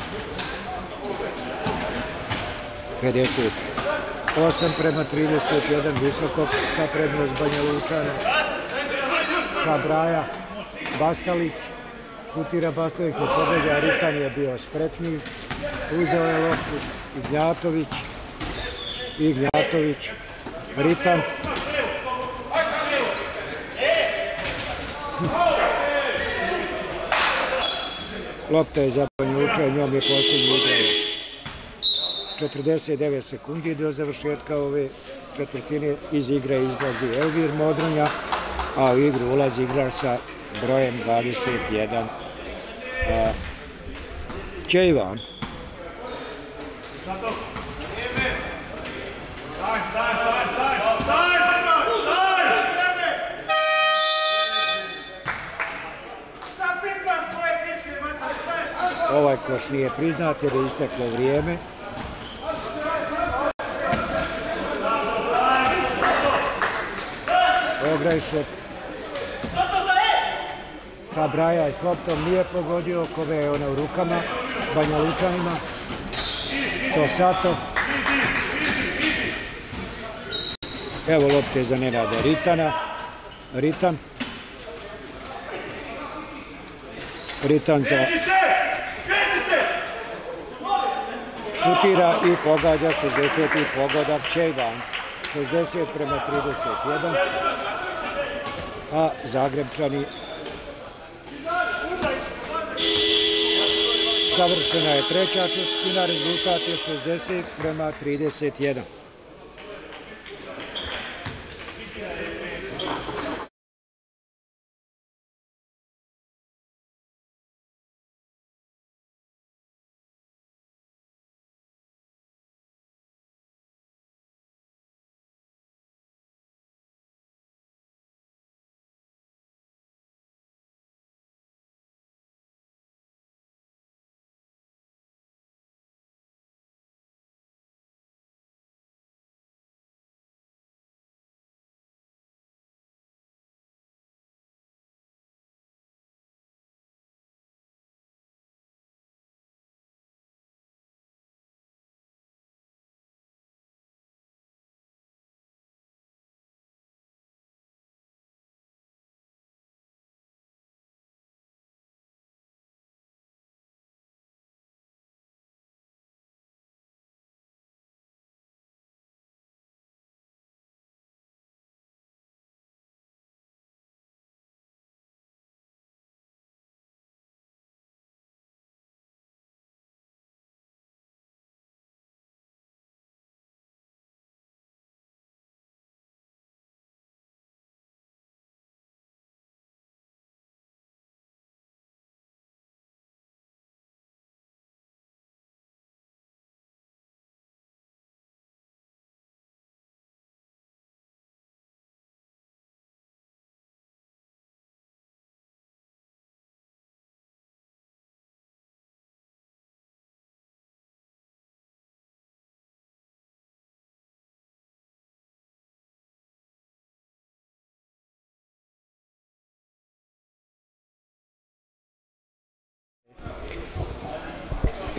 pedeset osam prema trideset jedan, visoka prednost Banja Lučana. Kabraja, Bastalić, šutira Bastalić, ne pogađa, Ritan je bio spretniji. Uzeo je loptu Ignjatović, Ignjatović, Ritan. Lopta je za Banja Lučana, njom je posljednji igrao. četrdeset devet sekundi do završetka ove četvrtine. Iz igre izlazi Elvir Modronja, a u igru ulazi igrač sa brojem dvadeset jedan. Čejvan. Ovaj koš nije priznat jer je isteklo vrijeme. Ograjšek. Kabraja je s loptom, nije pogodio, kove je ona u rukama Banja Lučanima. Kosato. Evo lopte za Nenada Ritana. Ritan. Ritan za... šutira i pogađa šezdeseti pogodak Čejvan. šezdeset prema trideset jedan. A Zagrebčani završena je treća četvrtina, rezultat je šezdeset prema trideset jedan.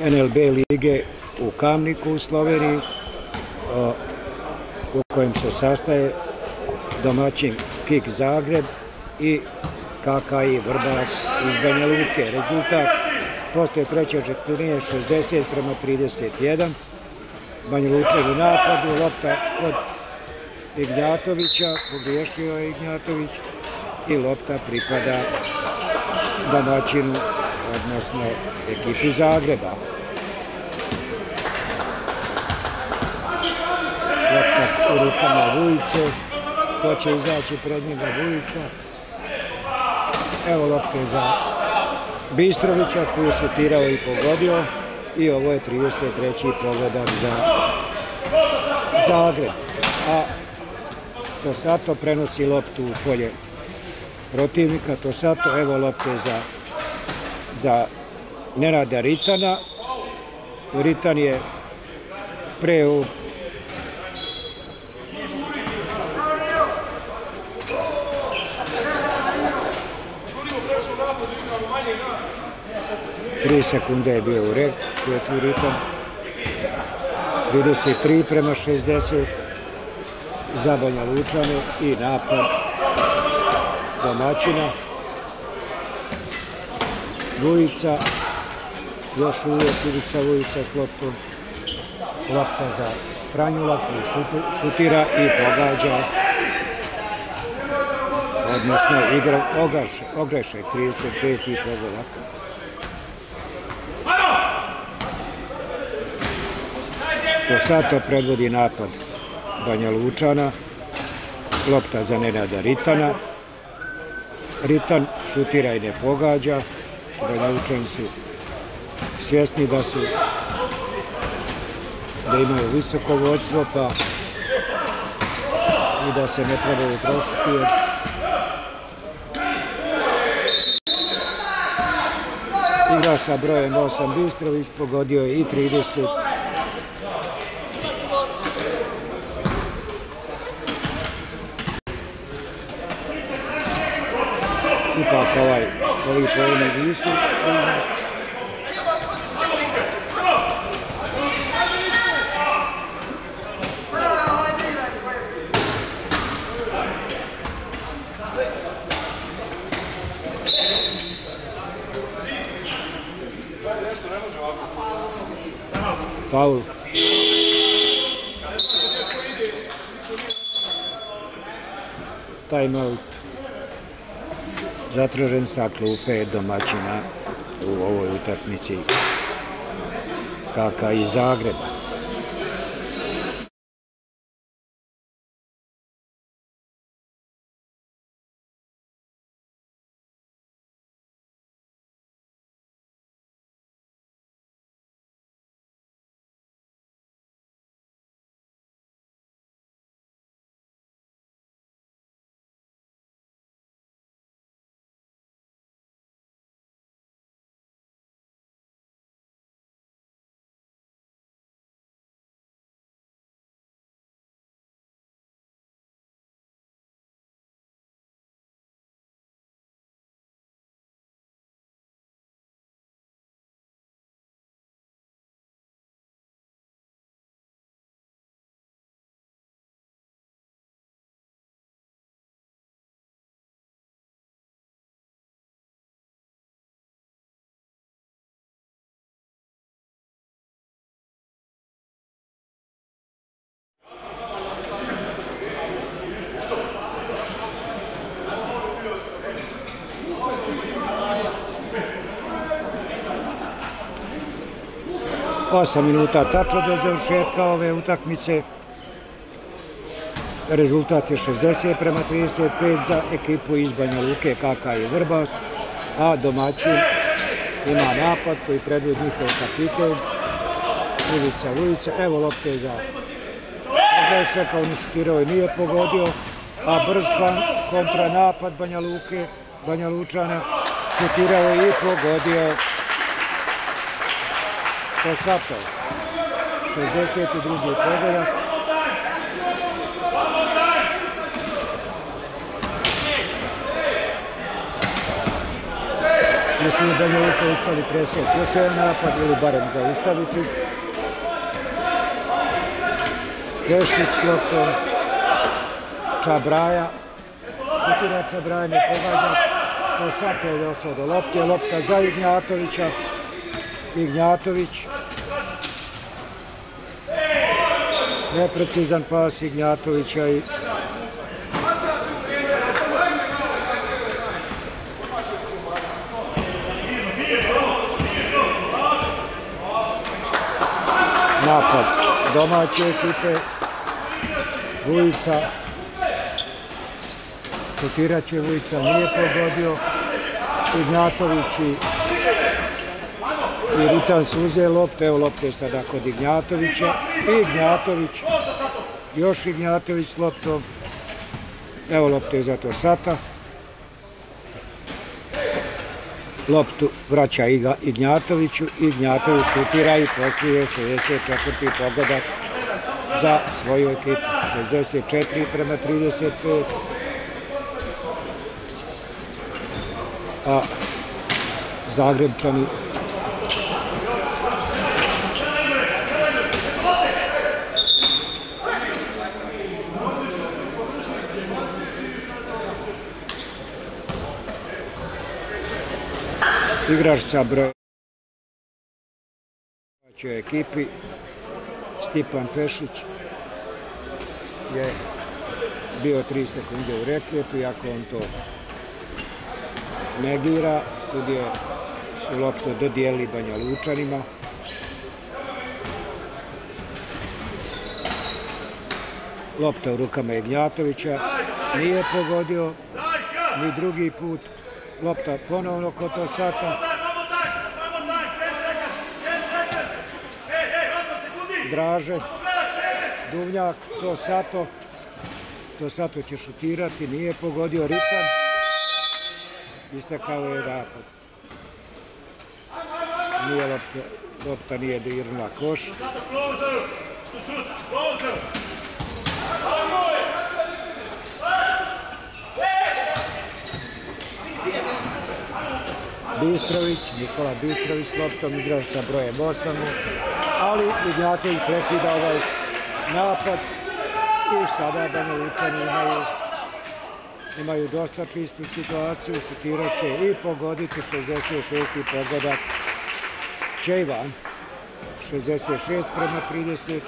en el be lige u Kamniku u Sloveniji, u kojem se sastaje domaćin Kik Zagreb i ka ka i Vrbas iz Banja Luke. Rezultat poslije treće četvrtine šezdeset prema trideset jedan. Banja Lučani u napadu, lopta od Ignjatovića, pogriješio je Ignjatović i lopta pripada domaćinu, odnosno ekipi Zagreba. Lopta u rukama Vujice, ko će izaći pred njega? Vujica. Evo lopte za Bistrovića koji je šutirao i pogodio i ovo je trideset treći pogodak za Zagreb. A Tosato prenosi loptu u polje protivnika. Tosato, evo lopte za, za Nenada Ritana. Ritan je pre u tri sekunde je bio u red, tu je tu Ritan. trideset tri prema šezdeset za Banja Lučane i napad domaćina. Vujica, još uvijek Ivica Vujica s loptom. Lopta za Franjula koji šutira i pogađa, odnosno igra ogreše, trideset peti pogodak. Tosato predvodi napad Banja Lučana, lopta za Nenada Ritana. Ritan šutira i ne pogađa. Banja Lučani su svjesni da su da imaju visoko vođstvo, pa i da se ne trebaju trošiti. Igra sa brojem osam Bistrović, pogodio je i trideset. Ipak ovaj, ovi pojeni nisu priznat. Faul. Time out. Zatražen sa klupe domaćina u ovoj utakmici ka ka iz Zagreba. osam minuta tačno do završetka ove utakmice. Rezultat je šezdeset prema trideset pet za ekipu iz Banja Luke, ka ka i Vrbas, a domaćin ima napad koji predvodi njihov kapiten Ivica Vujica. Evo lopte za Grešaka, on je šutirao i nije pogodio, a brz kontra napad Banja Luke, Banja Lučana, šutirao je i pogodio Tosato. šezdeset drugi pogodak. Jesu li Banja Luka uspeli presjeći još jedan napad ili barem zaustaviti. Pešić s loptom. Čabraja. Šutira Čabraja, ne pogađa. Kosato je došao do lopte. Lopta za Ignjatovića. Ignjatović. Neprecizan pas Ignjatovića i napad domaće ekipe. Vujica. Šutirat će Vujica, nije pogodio. Ignjatović i, i Ritan su uzeli lopte. Evo lopte sada kod Ignjatovića. Ignjatović. Još Ignjatović s loptom. Evo lopte za Tosata. Loptu vraća Ignjatoviću. Ignjatović šutira i poslije šezdeset četvrti pogodak za svoju ekipu. šezdeset četiri prema trideset pet. A Zagrebčani igrač sa brojem ekipi Stipan Pešić je bio tri sekunde u reketu, iako on to negira. Sudije su loptu dodijeli Banja Lučanima. Lopta u rukama Ignjatovića, nije pogodio ni drugi put. Lopta ponovno kod Tosata. Draže, Duvnjak, Tosato. Tosato će šutirati, nije pogodio. Ritan. Istekao je napad. Nije lopta, lopta nije dirnula koš. Bistrović, Nikola Bistrović s loptom, igrač sa brojem osam, ali Ignjatović prekida ovaj napad i sada Banja Lučani imaju imaju dosta čistu situaciju, šutirat će i pogoditi. Šezdeset šesti pogodak Čejvan. šezdeset šest prema trideset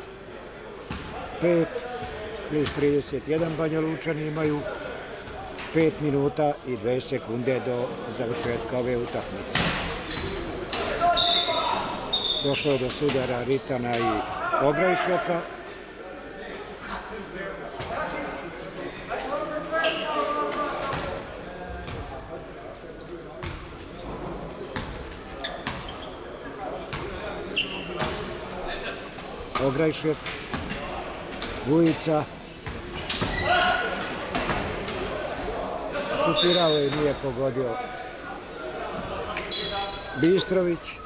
pet plus trideset jedan. Banja Lučani imaju pet minuta i dve sekunde do završetka ove utakmice. Došlo je do sudara Ritana i Ograjšeka. Ograjšek, Vujica, šutirao je i nije pogodio Bistrović.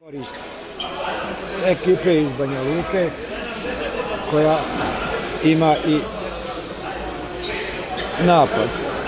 korist ekipe iz Banja Luke koja ima i napad.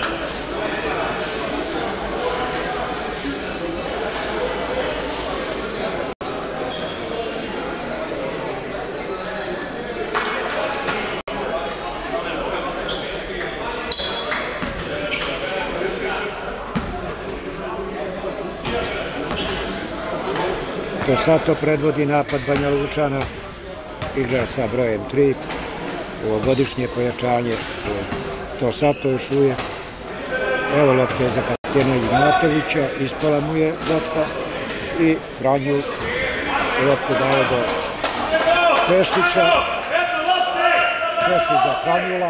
Tosato predvodi napad Banja Lučana, igra sa brojem tri, ovogodišnje pojačanje Tosato još uvijek. Evo lopte za kapitena Ignjatovića, ispala mu je lopta i Franjul loptu daje do Pešića. Pešić za Franjula,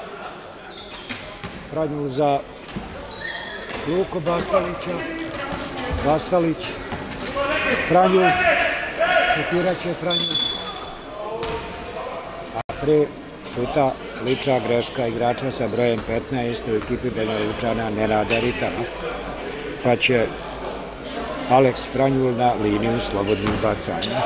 Franjul za Luko Bastalića, Bastalić, Franjul, šutirat će Franjul, a pre šuta lična greška igrača sa brojem petnaest u ekipi Banja Lučana Nenada Ritana, pa će Aleks Franjul na liniju slobodnih bacanja.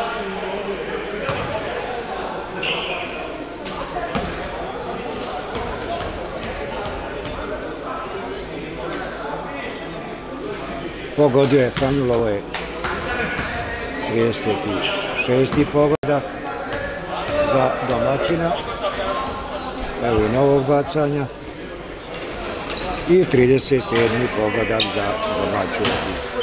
Pogodio je Franjul, ovo je trideset šesti pogodak za domaćina, evo i novog bacanja, i trideset sedmi pogodak za domaću.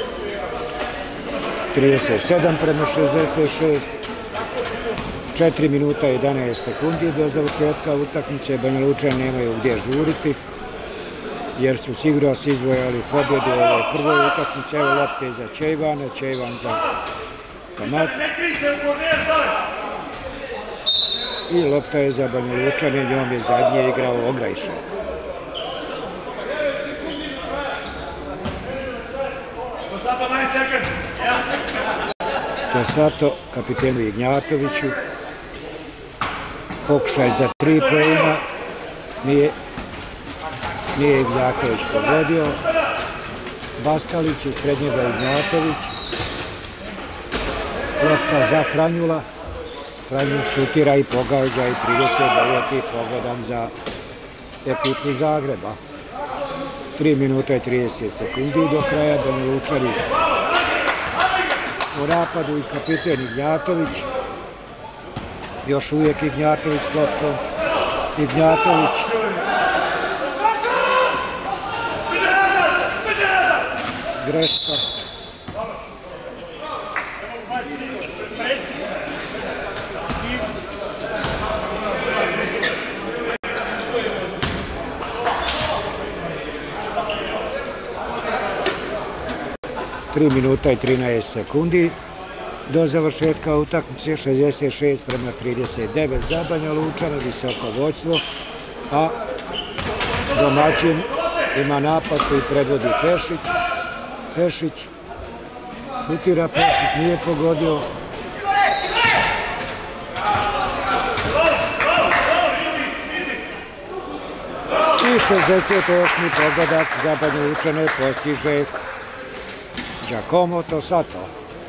trideset sedam prema šezdeset šest, četiri minuta i jedanaest sekundi do završetka utakmice. Banja Lučani nemaju gdje žuriti jer su sigurno se izvojali pobjedu u ovoj prvoj utakmici. Evo lopte za Čejvana, Čejvan za Kamat. I lopta je za Banja Lučane, njom je zadnje igrao Ograjšek. Tosato kapitenu Ignjatoviću. Pokušaj za tri poena. Nije, nije Ignjatović pogodio. Bastalić, ispred njega Ignjatović. Lopta za Franjula. Franjul šutira i pogađa i trideset deveti pogodan za ekipu Zagreba. tri minuta i trideset sekundi do kraja. Banja Lučani u napadu i kapiten Ignjatović. Još uvijek Ignjatović s loptom. Ignjatović. Greška. tri minuta i trinaest sekundi do završetka utakmice, šezdeset šest prema trideset devet za Banja Lučana, visoko vođstvo, a domaćin ima napad koji predvodi Pešić. Pešić šutira, Pešić nije pogodio. I šezdeset osmi pogodak za Banja Lučane postiže Giacomo Tosato.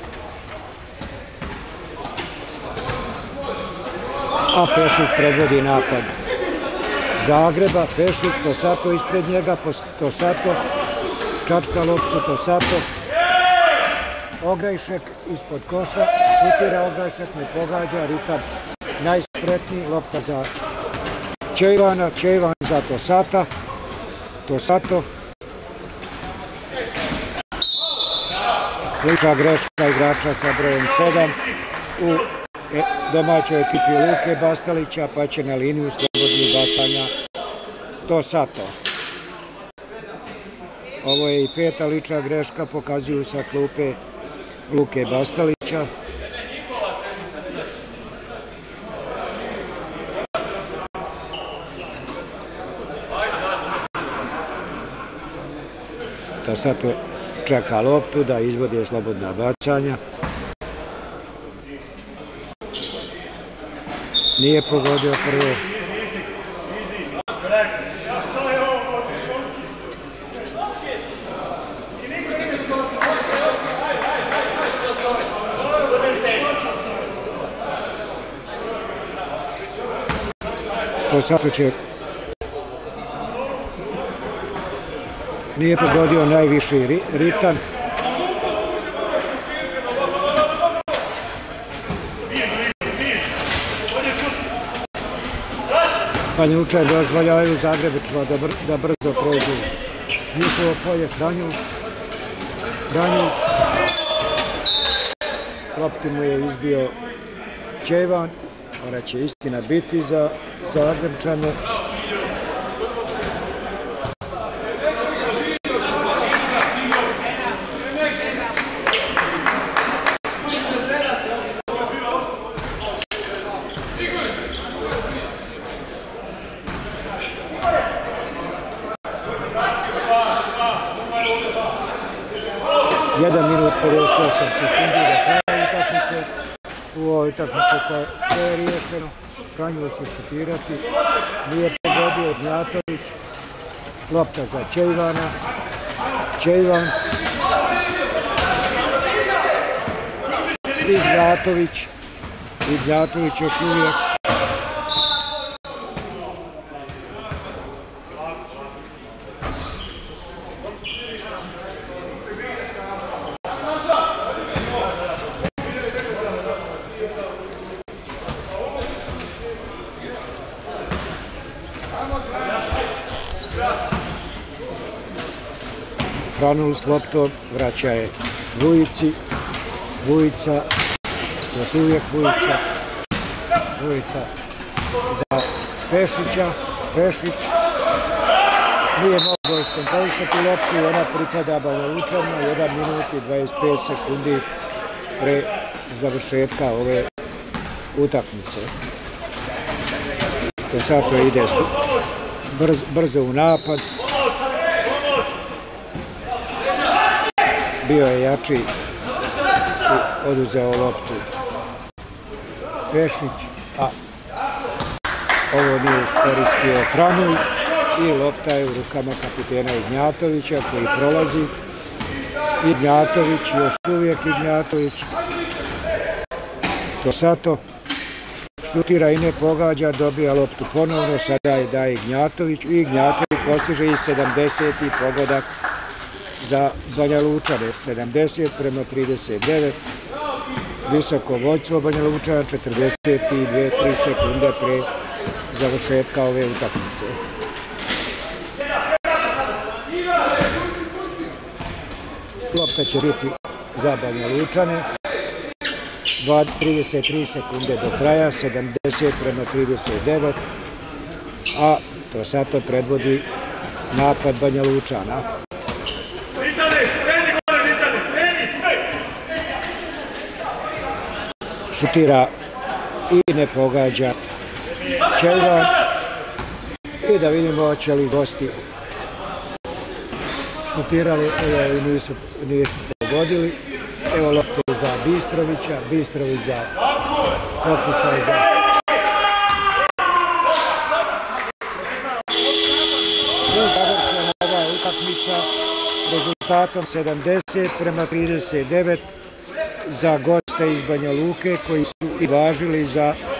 A Pešić predvodi napad Zagreba. Pešić, Tosato ispred njega, Tosato čačka loptu, Tosato. Ograjšek ispod koša, šutira Ograjšek, ne pogađa, Ritam najspretniji, lopta za Čejvana, Čejvan za Tosata, Tosato. Lična greška igrača sa brojem sedam u domaćoj ekipi Luke Bastalića, pa će na liniju slobodnih bacanja Tosato. Ovo je i peta lična greška, pokazuju sa klupe Luke Bastalića. Tosato čeka loptu da izvodi slobodna bacanja. Nije pogodio prvo. To sad će nije pogodio najviši ritam. Banja Luča dozvoljavaju Zagrebičima da, br da brzo prođu njihovo polje. Franjul. Franjul. Loptu mu je izbio Čejvan. Ona će istina biti za Zagrebčane. jedan minut pedeset osam sekundi do kraja utakmice. U ovoj utakmici sve je riješeno. Franjul će šutirati. Nije pogodio Ignjatović. Lopta za Čejvana. Čejvan. Ignjatović. Ignjatović još uvijek. Franul s loptom vraća je Vujici. Vujica, još uvijek Vujica. Vujica za Pešića. Pešić nije mogao iskontrolisati loptu i ona pripada Banja Lučanima. jedan minut i dvadeset pet sekundi pre završetka ove utakmice. To sad to ide brz, brzo u napad. Bio je jači i oduzeo loptu Pešić, a ovo nije iskoristio Franul i lopta je u rukama kapitena Ignjatovića koji prolazi. Ignjatović, još uvijek Ignjatović. Tosato šutira i ne pogađa, dobija loptu ponovno, sada je daje Ignjatović i Ignjatović postiže i sedamdeseti pogodak za Banja Lučane. sedamdeset prema trideset devet. Visoko vođstvo Banja Lučana, četrdeset dve sekunde pre završetka ove utakmice. Lopta će biti za Banja Lučane. trideset tri sekunde do kraja, sedamdeset prema trideset devet. A to sad to predvodi napad Banja Lučana. Šutira i ne pogađa Čejvan. I da vidimo hoće li gosti šutirali i nisu, nisu pogodili. Evo lopte za Bistrovića, Bistrović za pokušaj za završena ova utakmica rezultatom sedamdeset prema trideset devet za goste iz Banja Luke koji su i važili za